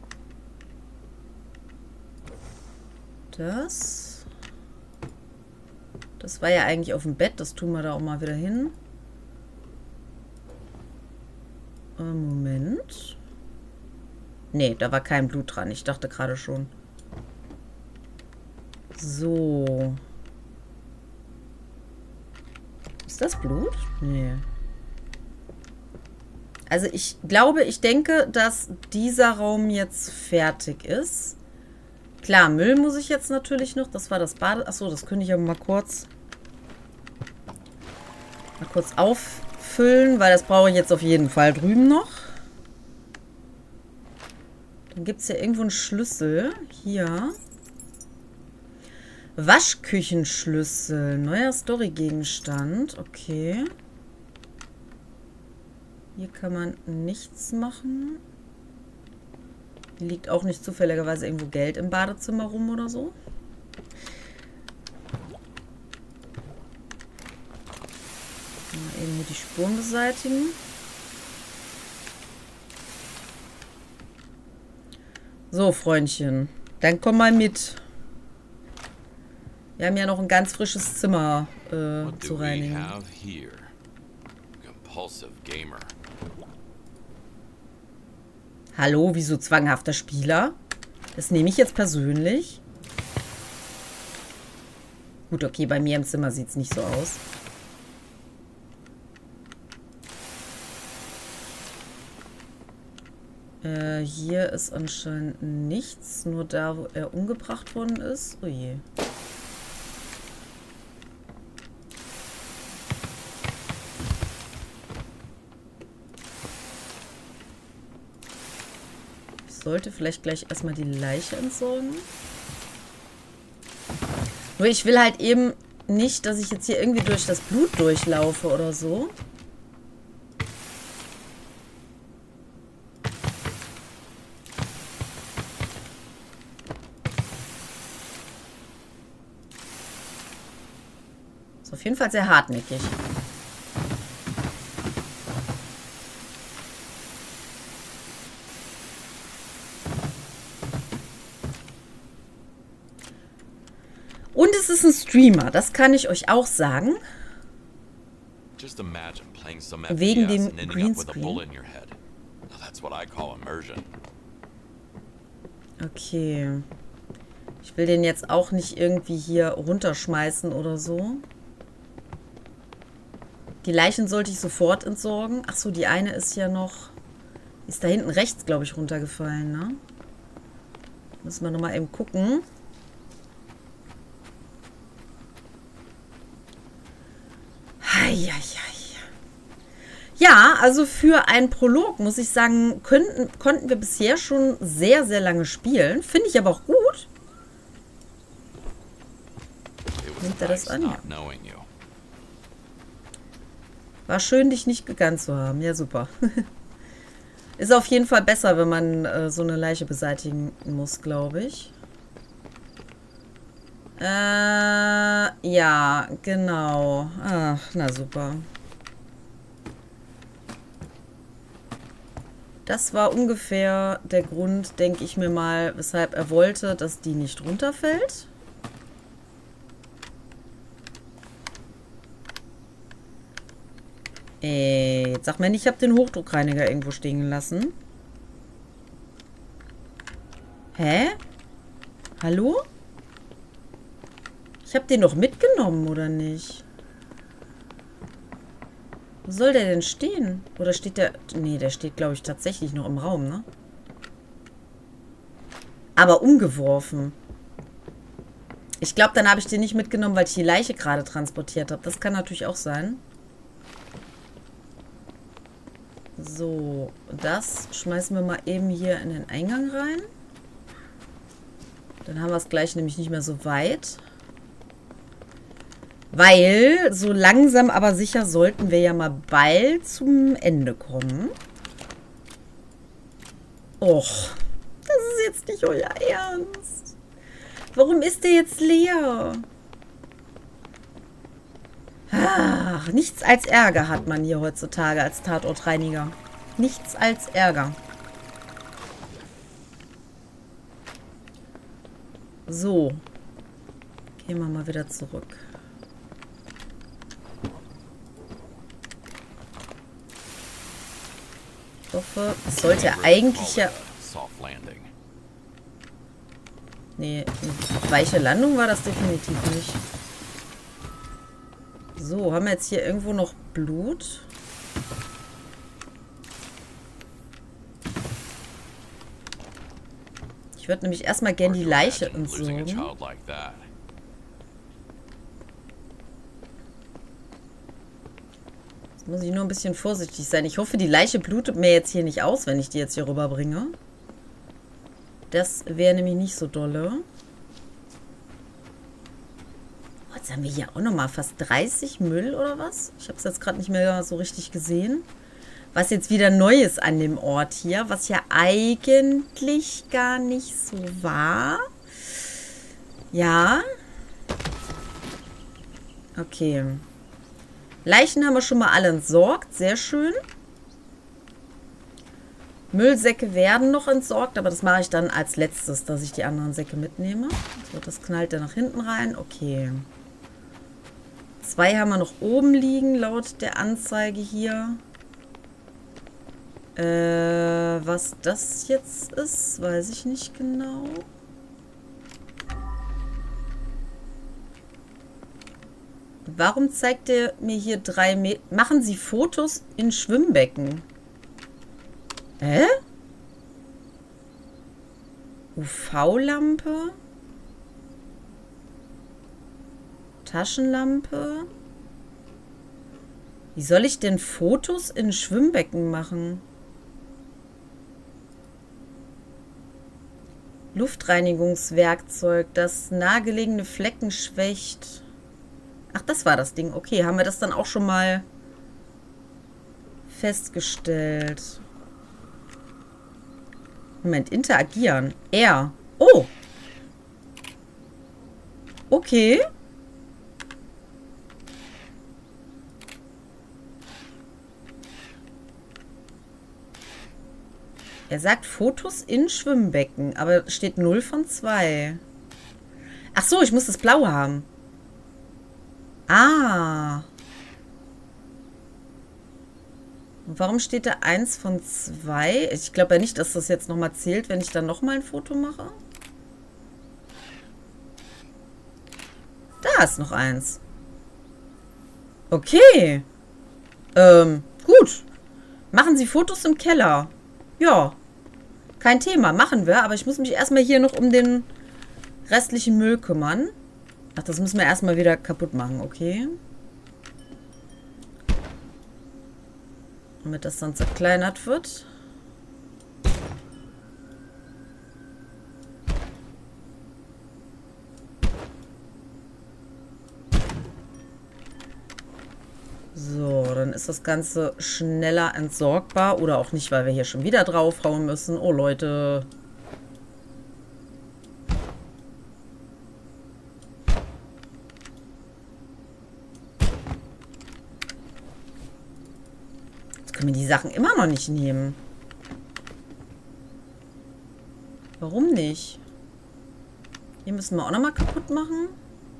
Das. Das war ja eigentlich auf dem Bett. Das tun wir da auch mal wieder hin. Äh, Moment. Nee, da war kein Blut dran. Ich dachte gerade schon. So. Ist das Blut? Nee. Also ich glaube, ich denke, dass dieser Raum jetzt fertig ist. Klar, Müll muss ich jetzt natürlich noch. Das war das Bade... Achso, das könnte ich aber mal kurz... Mal kurz auffüllen, weil das brauche ich jetzt auf jeden Fall drüben noch. Dann gibt es ja irgendwo einen Schlüssel. Hier. Waschküchenschlüssel. Neuer Story-Gegenstand. Okay. Hier kann man nichts machen. Hier liegt auch nicht zufälligerweise irgendwo Geld im Badezimmer rum oder so. Mal eben hier die Spuren beseitigen. So, Freundchen. Dann komm mal mit. Wir haben ja noch ein ganz frisches Zimmer äh, zu reinigen. Hallo, wieso zwanghafter Spieler? Das nehme ich jetzt persönlich. Gut, okay, bei mir im Zimmer sieht es nicht so aus. Äh, hier ist anscheinend nichts. Nur da, wo er umgebracht worden ist. Oh je. Ich sollte vielleicht gleich erstmal die Leiche entsorgen. Nur ich will halt eben nicht, dass ich jetzt hier irgendwie durch das Blut durchlaufe oder so. Ist auf jeden Fall sehr hartnäckig. Und es ist ein Streamer, das kann ich euch auch sagen. Wegen dem Greenscreen. Okay. Ich will den jetzt auch nicht irgendwie hier runterschmeißen oder so. Die Leichen sollte ich sofort entsorgen. Ach so, die eine ist ja noch... Ist da hinten rechts, glaube ich, runtergefallen, ne? Müssen wir nochmal eben gucken. Ja, also für einen Prolog, muss ich sagen, könnten, konnten wir bisher schon sehr, sehr lange spielen. Finde ich aber auch gut. Nimmt er das an? Ja. War schön, dich nicht gekannt zu haben. Ja, super. Ist auf jeden Fall besser, wenn man äh, so eine Leiche beseitigen muss, glaube ich. Äh, ja, genau. Ach, na super. Das war ungefähr der Grund, denke ich mir mal, weshalb er wollte, dass die nicht runterfällt. Äh, jetzt sag mir nicht, ich habe den Hochdruckreiniger irgendwo stehen gelassen. Hä? Hallo? Ich habe den doch mitgenommen, oder nicht? Wo soll der denn stehen? Oder steht der... Nee, der steht, glaube ich, tatsächlich noch im Raum, ne? Aber umgeworfen. Ich glaube, dann habe ich den nicht mitgenommen, weil ich die Leiche gerade transportiert habe. Das kann natürlich auch sein. So, das schmeißen wir mal eben hier in den Eingang rein. Dann haben wir es gleich nämlich nicht mehr so weit. Weil, so langsam aber sicher sollten wir ja mal bald zum Ende kommen. Och, das ist jetzt nicht euer Ernst. Warum ist der jetzt leer? Ach, nichts als Ärger hat man hier heutzutage als Tatortreiniger. Nichts als Ärger. So. Gehen wir mal wieder zurück. Ich hoffe, es sollte eigentlich ja... Nee, eine weiche Landung war das definitiv nicht. So, haben wir jetzt hier irgendwo noch Blut? Ich würde nämlich erstmal gern die Leiche entsorgen. Jetzt muss ich nur ein bisschen vorsichtig sein. Ich hoffe, die Leiche blutet mir jetzt hier nicht aus, wenn ich die jetzt hier rüberbringe. Das wäre nämlich nicht so dolle. Oh, jetzt haben wir hier auch nochmal fast dreißig Müll oder was? Ich habe es jetzt gerade nicht mehr so richtig gesehen. Was jetzt wieder neu ist an dem Ort hier, was ja eigentlich gar nicht so war. Ja. Okay. Leichen haben wir schon mal alle entsorgt. Sehr schön. Müllsäcke werden noch entsorgt, aber das mache ich dann als letztes, dass ich die anderen Säcke mitnehme. So, das knallt dann nach hinten rein. Okay. Zwei haben wir noch oben liegen, laut der Anzeige hier. Äh, was das jetzt ist, weiß ich nicht genau. Warum zeigt er mir hier drei Meter? Machen Sie Fotos in Schwimmbecken? Hä? U V-Lampe? Taschenlampe? Wie soll ich denn Fotos in Schwimmbecken machen? Luftreinigungswerkzeug, das nahegelegene Flecken schwächt. Ach, das war das Ding. Okay, haben wir das dann auch schon mal festgestellt. Moment, interagieren. Er. Oh. Okay. Er sagt Fotos in Schwimmbecken, aber steht null von zwei. Ach so, ich muss das Blaue haben. Ah. Und warum steht da eins von zwei? Ich glaube ja nicht, dass das jetzt nochmal zählt, wenn ich dann nochmal ein Foto mache. Da ist noch eins. Okay. Ähm, gut. Machen Sie Fotos im Keller. Ja. Kein Thema, machen wir. Aber ich muss mich erstmal hier noch um den restlichen Müll kümmern. Ach, das müssen wir erstmal wieder kaputt machen, okay. Damit das dann zerkleinert wird. So, dann ist das Ganze schneller entsorgbar. Oder auch nicht, weil wir hier schon wieder draufhauen müssen. Oh, Leute. Jetzt können wir die Sachen immer noch nicht nehmen. Warum nicht? Hier müssen wir auch nochmal kaputt machen.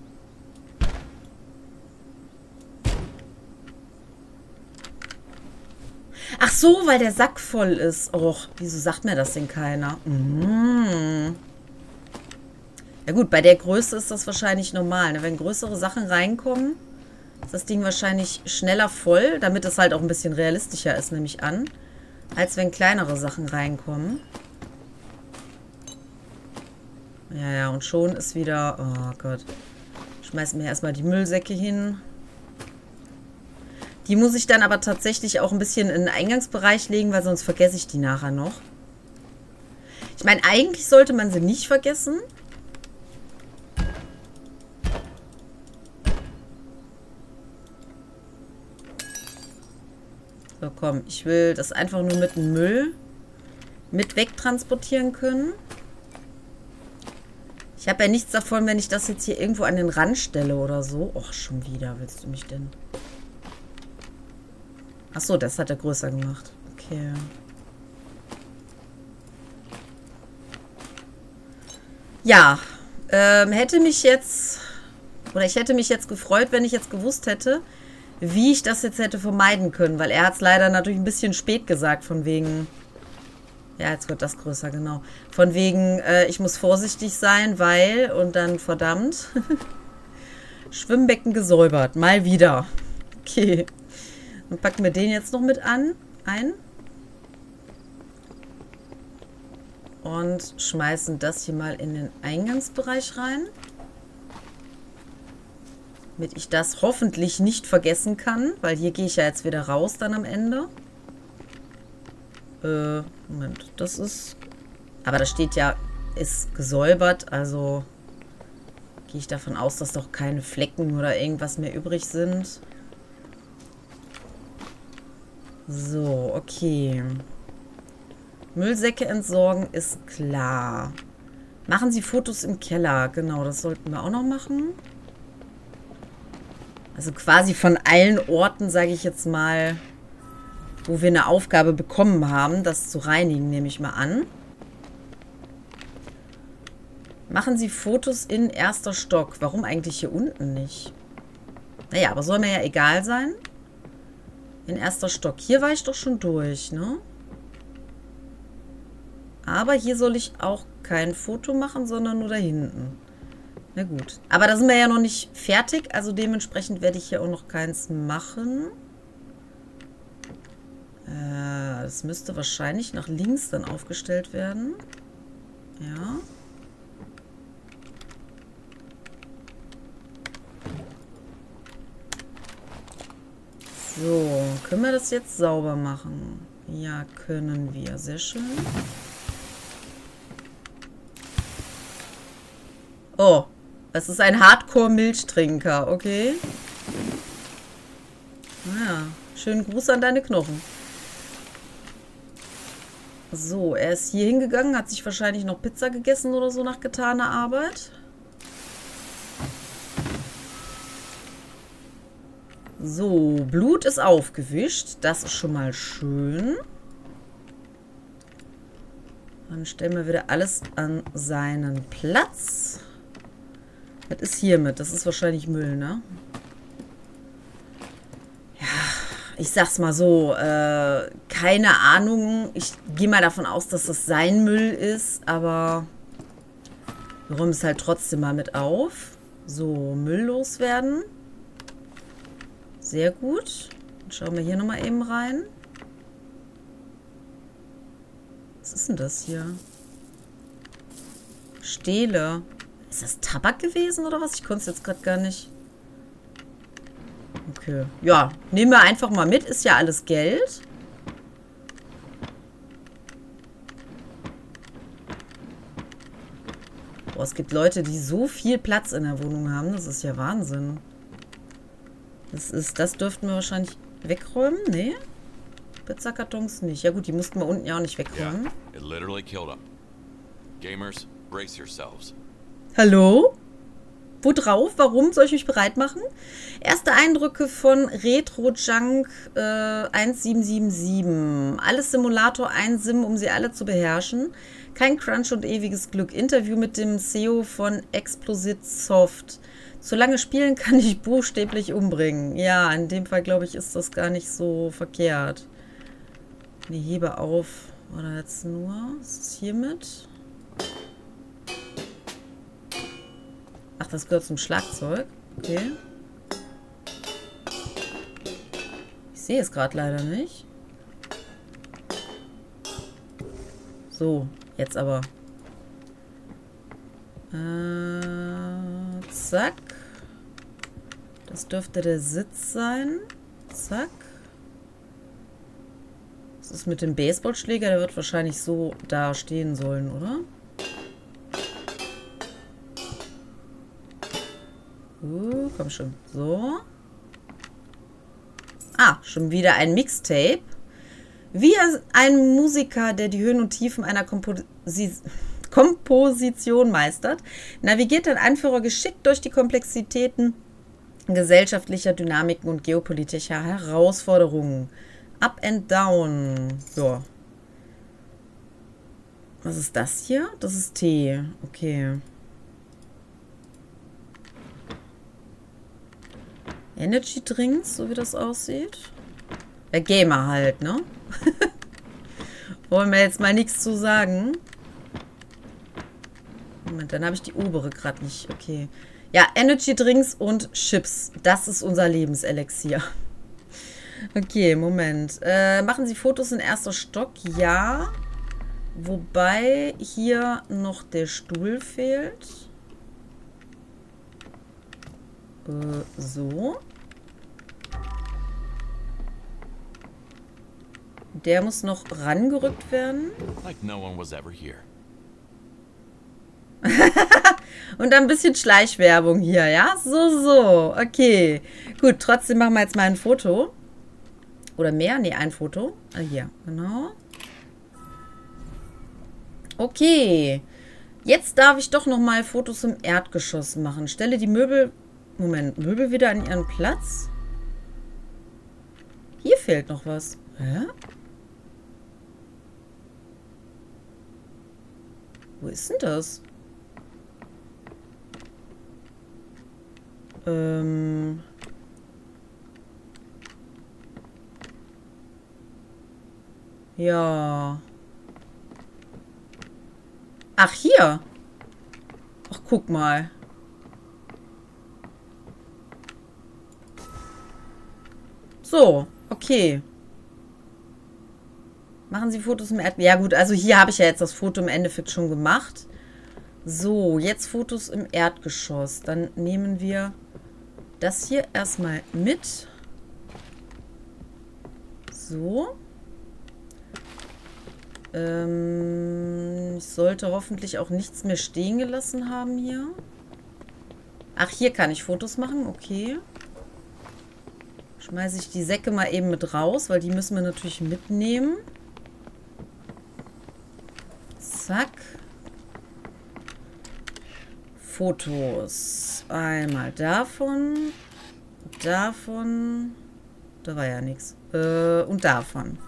Ach so, weil der Sack voll ist. Och, wieso sagt mir das denn keiner? Mm. Ja gut, bei der Größe ist das wahrscheinlich normal. Ne? Wenn größere Sachen reinkommen, ist das Ding wahrscheinlich schneller voll, damit es halt auch ein bisschen realistischer ist, nehme ich an, als wenn kleinere Sachen reinkommen. Ja, ja, und schon ist wieder... Oh Gott. Schmeißen wir erstmal die Müllsäcke hin. Die muss ich dann aber tatsächlich auch ein bisschen in den Eingangsbereich legen, weil sonst vergesse ich die nachher noch. Ich meine, eigentlich sollte man sie nicht vergessen. So, komm. Ich will das einfach nur mit dem Müll mit wegtransportieren können. Ich habe ja nichts davon, wenn ich das jetzt hier irgendwo an den Rand stelle oder so. Och, schon wieder. Willst du mich denn... Achso, das hat er größer gemacht. Okay. Ja, ähm, hätte mich jetzt, oder ich hätte mich jetzt gefreut, wenn ich jetzt gewusst hätte, wie ich das jetzt hätte vermeiden können, weil er hat es leider natürlich ein bisschen spät gesagt, von wegen, ja, jetzt wird das größer, genau, von wegen, äh, ich muss vorsichtig sein, weil, und dann verdammt, Schwimmbecken gesäubert, mal wieder. Okay. Dann packen wir den jetzt noch mit an, ein. Und schmeißen das hier mal in den Eingangsbereich rein. Damit ich das hoffentlich nicht vergessen kann, weil hier gehe ich ja jetzt wieder raus dann am Ende. Äh, Moment, das ist... Aber da steht ja, ist gesäubert, also gehe ich davon aus, dass doch keine Flecken oder irgendwas mehr übrig sind. So, okay. Müllsäcke entsorgen ist klar. Machen Sie Fotos im Keller. Genau, das sollten wir auch noch machen. Also quasi von allen Orten, sage ich jetzt mal, wo wir eine Aufgabe bekommen haben, das zu reinigen, nehme ich mal an. Machen Sie Fotos in erster Stock. Warum eigentlich hier unten nicht? Naja, aber soll mir ja egal sein. In erster Stock. Hier war ich doch schon durch, ne? Aber hier soll ich auch kein Foto machen, sondern nur da hinten. Na gut. Aber da sind wir ja noch nicht fertig, also dementsprechend werde ich hier auch noch keins machen. Äh, das müsste wahrscheinlich nach links dann aufgestellt werden. Ja. So, können wir das jetzt sauber machen? Ja, können wir. Sehr schön. Oh, es ist ein Hardcore-Milchtrinker, okay. Naja, schönen Gruß an deine Knochen. So, er ist hier hingegangen, hat sich wahrscheinlich noch Pizza gegessen oder so nach getaner Arbeit. So, Blut ist aufgewischt. Das ist schon mal schön. Dann stellen wir wieder alles an seinen Platz. Was ist hiermit? Das ist wahrscheinlich Müll, ne? Ja, ich sag's mal so. Äh, keine Ahnung. Ich gehe mal davon aus, dass das sein Müll ist. Aber wir räumen es halt trotzdem mal mit auf. So, Müll loswerden. Sehr gut. Dann schauen wir hier nochmal eben rein. Was ist denn das hier? Stele. Ist das Tabak gewesen oder was? Ich konnte es jetzt gerade gar nicht. Okay. Ja, nehmen wir einfach mal mit. Ist ja alles Geld. Boah, es gibt Leute, die so viel Platz in der Wohnung haben. Das ist ja Wahnsinn. Das ist, das dürften wir wahrscheinlich wegräumen. Nee. Pizzakartons nicht. Ja gut, die mussten wir unten ja auch nicht wegräumen. Yeah, it literally killed him. Gamers, brace yourselves. Hallo? Wo drauf? Warum? Soll ich mich bereit machen? Erste Eindrücke von Retro Junk äh, eins sieben sieben sieben. Alles Simulator, ein Sim, um sie alle zu beherrschen. Kein Crunch und ewiges Glück. Interview mit dem C E O von Explosit Soft. Solange spielen kann ich buchstäblich umbringen. Ja, in dem Fall, glaube ich, ist das gar nicht so verkehrt. Nee, hebe auf. Oder jetzt nur? Was ist hiermit? Ach, das gehört zum Schlagzeug. Okay. Ich sehe es gerade leider nicht. So, jetzt aber. Äh, zack. Das dürfte der Sitz sein. Zack. Was ist mit dem Baseballschläger? Der wird wahrscheinlich so da stehen sollen, oder? Uh, komm schon. So. Ah, schon wieder ein Mixtape. Wie ein Musiker, der die Höhen und Tiefen einer Komposi Komposition meistert, navigiert ein Anführer geschickt durch die Komplexitäten gesellschaftlicher Dynamiken und geopolitischer Herausforderungen. Up and down. So. Was ist das hier? Das ist Tee. Okay. Energy Drinks, so wie das aussieht. Der Gamer halt, ne? Wollen wir jetzt mal nichts zu sagen. Moment, dann habe ich die obere gerade nicht. Okay. Ja, Energy Drinks und Chips. Das ist unser Lebenselixier. Okay, Moment. Äh, machen Sie Fotos in erster Stock? Ja. Wobei hier noch der Stuhl fehlt. Äh, so. Der muss noch rangerückt werden. Like no one was ever here. Und ein bisschen Schleichwerbung hier, ja? So, so. Okay. Gut, trotzdem machen wir jetzt mal ein Foto. Oder mehr? Ne, ein Foto. Ah, hier, genau. Okay. Jetzt darf ich doch noch mal Fotos im Erdgeschoss machen. Stelle die Möbel... Moment, Möbel wieder an ihren Platz. Hier fehlt noch was. Hä? Wo ist denn das? Ähm... Ja. Ach, hier. Ach, guck mal. So, okay. Machen Sie Fotos im Erdgeschoss. Ja gut, also hier habe ich ja jetzt das Foto im Endeffekt schon gemacht. So, jetzt Fotos im Erdgeschoss. Dann nehmen wir das hier erstmal mit. So. Ähm, ich sollte hoffentlich auch nichts mehr stehen gelassen haben hier. Ach, hier kann ich Fotos machen, okay. Schmeiße ich die Säcke mal eben mit raus, weil die müssen wir natürlich mitnehmen. Zack. Fotos. Einmal davon. Davon. Da war ja nichts. Äh, und davon.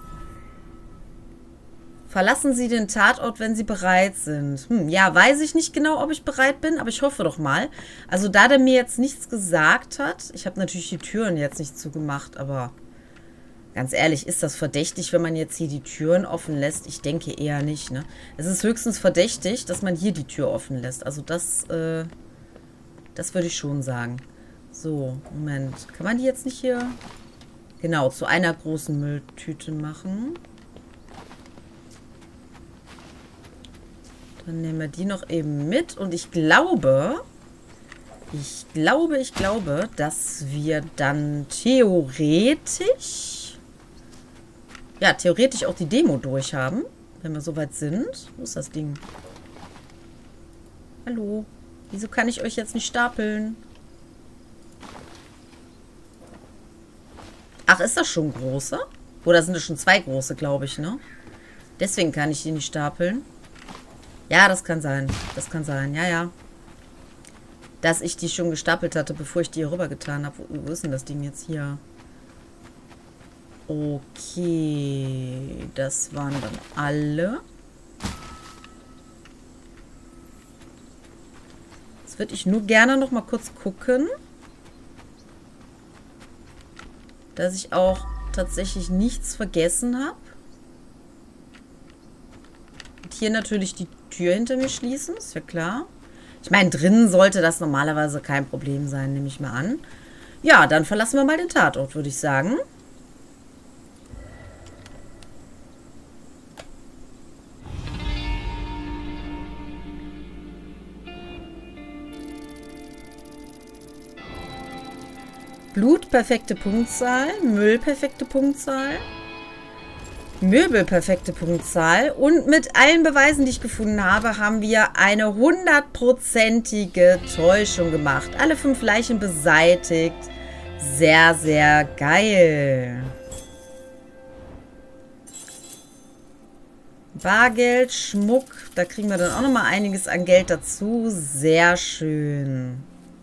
Verlassen Sie den Tatort, wenn Sie bereit sind. Hm, ja, weiß ich nicht genau, ob ich bereit bin, aber ich hoffe doch mal. Also da der mir jetzt nichts gesagt hat, ich habe natürlich die Türen jetzt nicht zugemacht, aber ganz ehrlich, ist das verdächtig, wenn man jetzt hier die Türen offen lässt? Ich denke eher nicht, ne? Es ist höchstens verdächtig, dass man hier die Tür offen lässt. Also das, äh, das würde ich schon sagen. So, Moment. Kann man die jetzt nicht hier, genau, zu einer großen Mülltüte machen? Dann nehmen wir die noch eben mit. Und ich glaube, ich glaube, ich glaube, dass wir dann theoretisch, ja, theoretisch auch die Demo durch haben, wenn wir soweit sind. Wo ist das Ding? Hallo? Wieso kann ich euch jetzt nicht stapeln? Ach, ist das schon große? Oder sind das schon zwei große, glaube ich, ne? Deswegen kann ich die nicht stapeln. Ja, das kann sein. Das kann sein. Ja, ja. Dass ich die schon gestapelt hatte, bevor ich die hier rüber getan habe. Wo, wo ist denn das Ding jetzt hier? Okay. Das waren dann alle. Jetzt würde ich nur gerne noch mal kurz gucken, dass ich auch tatsächlich nichts vergessen habe. Und hier natürlich die Tür hinter mir schließen, ist ja klar. Ich meine, drinnen sollte das normalerweise kein Problem sein, nehme ich mal an. Ja, dann verlassen wir mal den Tatort, würde ich sagen. Blut, perfekte Punktzahl. Müll, perfekte Punktzahl. Möbel, perfekte Punktzahl. Und mit allen Beweisen, die ich gefunden habe, haben wir eine hundertprozentige Täuschung gemacht. Alle fünf Leichen beseitigt. Sehr, sehr geil. Bargeld, Schmuck. Da kriegen wir dann auch nochmal einiges an Geld dazu. Sehr schön.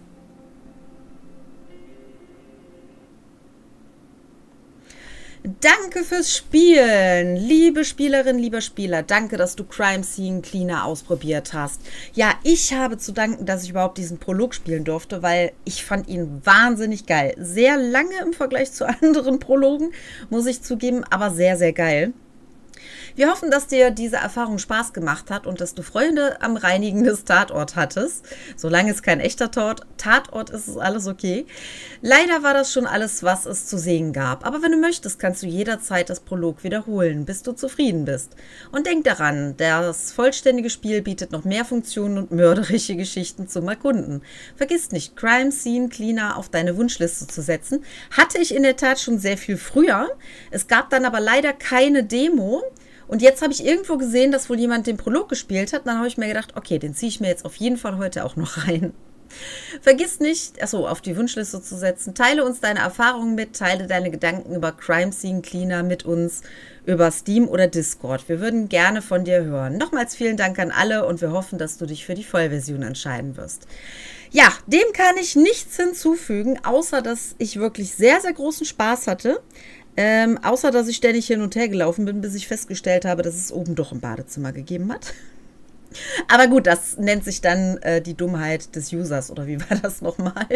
Danke fürs Spielen, liebe Spielerin, lieber Spieler. Danke, dass du Crime Scene Cleaner ausprobiert hast. Ja, ich habe zu danken, dass ich überhaupt diesen Prolog spielen durfte, weil ich fand ihn wahnsinnig geil. Sehr lange im Vergleich zu anderen Prologen, muss ich zugeben, aber sehr, sehr geil. Wir hoffen, dass dir diese Erfahrung Spaß gemacht hat und dass du Freude am Reinigen des Tatorts hattest. Solange es kein echter Tat Tatort ist, ist alles okay. Leider war das schon alles, was es zu sehen gab. Aber wenn du möchtest, kannst du jederzeit das Prolog wiederholen, bis du zufrieden bist. Und denk daran, das vollständige Spiel bietet noch mehr Funktionen und mörderische Geschichten zum Erkunden. Vergiss nicht, Crime Scene Cleaner auf deine Wunschliste zu setzen. Hatte ich in der Tat schon sehr viel früher. Es gab dann aber leider keine Demo. Und jetzt habe ich irgendwo gesehen, dass wohl jemand den Prolog gespielt hat. Dann habe ich mir gedacht, okay, den ziehe ich mir jetzt auf jeden Fall heute auch noch rein. Vergiss nicht, achso, auf die Wunschliste zu setzen. Teile uns deine Erfahrungen mit, teile deine Gedanken über Crime Scene Cleaner mit uns über Steam oder Discord. Wir würden gerne von dir hören. Nochmals vielen Dank an alle und wir hoffen, dass du dich für die Vollversion entscheiden wirst. Ja, dem kann ich nichts hinzufügen, außer dass ich wirklich sehr, sehr großen Spaß hatte. Ähm, außer, dass ich ständig hin und her gelaufen bin, bis ich festgestellt habe, dass es oben doch ein Badezimmer gegeben hat. Aber gut, das nennt sich dann äh, die Dummheit des Users, oder wie war das nochmal?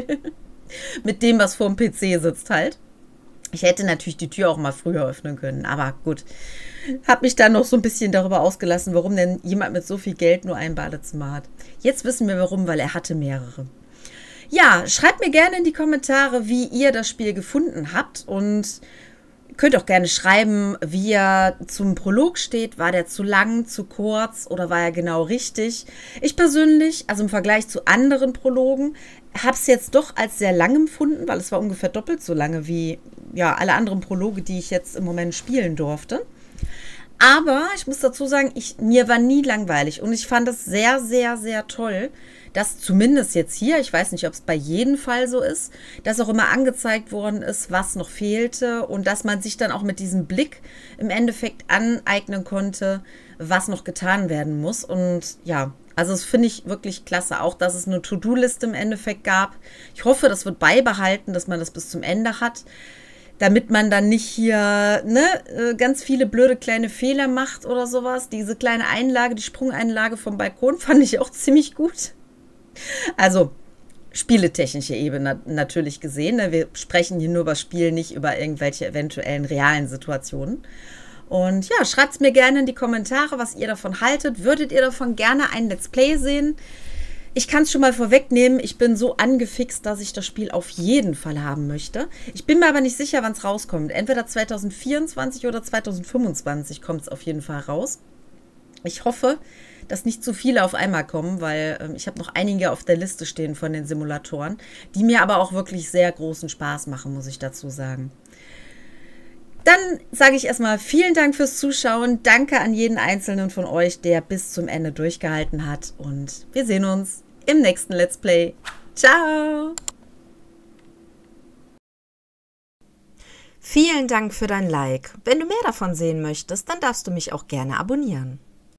Mit dem, was vor dem P C sitzt halt. Ich hätte natürlich die Tür auch mal früher öffnen können, aber gut. Hab mich dann noch so ein bisschen darüber ausgelassen, warum denn jemand mit so viel Geld nur ein Badezimmer hat. Jetzt wissen wir warum, weil er hatte mehrere. Ja, schreibt mir gerne in die Kommentare, wie ihr das Spiel gefunden habt und könnt auch gerne schreiben, wie er zum Prolog steht. War der zu lang, zu kurz oder war er genau richtig? Ich persönlich, also im Vergleich zu anderen Prologen, habe es jetzt doch als sehr lang empfunden, weil es war ungefähr doppelt so lange wie ja, alle anderen Prologe, die ich jetzt im Moment spielen durfte. Aber ich muss dazu sagen, ich, mir war nie langweilig und ich fand es sehr, sehr, sehr toll, dass zumindest jetzt hier, ich weiß nicht, ob es bei jedem Fall so ist, dass auch immer angezeigt worden ist, was noch fehlte und dass man sich dann auch mit diesem Blick im Endeffekt aneignen konnte, was noch getan werden muss. Und ja, also das finde ich wirklich klasse. Auch, dass es eine To-Do-Liste im Endeffekt gab. Ich hoffe, das wird beibehalten, dass man das bis zum Ende hat, damit man dann nicht hier ne, ganz viele blöde kleine Fehler macht oder sowas. Diese kleine Einlage, die Sprungeinlage vom Balkon fand ich auch ziemlich gut. Also spieletechnische Ebene natürlich gesehen. Ne? Wir sprechen hier nur über Spiel, nicht über irgendwelche eventuellen realen Situationen. Und ja, schreibt es mir gerne in die Kommentare, was ihr davon haltet. Würdet ihr davon gerne ein Let's Play sehen? Ich kann es schon mal vorwegnehmen, ich bin so angefixt, dass ich das Spiel auf jeden Fall haben möchte. Ich bin mir aber nicht sicher, wann es rauskommt. Entweder zwanzig vierundzwanzig oder zwanzig fünfundzwanzig kommt es auf jeden Fall raus. Ich hoffe, dass nicht zu viele auf einmal kommen, weil ähm, ich habe noch einige auf der Liste stehen von den Simulatoren, die mir aber auch wirklich sehr großen Spaß machen, muss ich dazu sagen. Dann sage ich erstmal vielen Dank fürs Zuschauen. Danke an jeden Einzelnen von euch, der bis zum Ende durchgehalten hat. Und wir sehen uns im nächsten Let's Play. Ciao! Vielen Dank für dein Like. Wenn du mehr davon sehen möchtest, dann darfst du mich auch gerne abonnieren.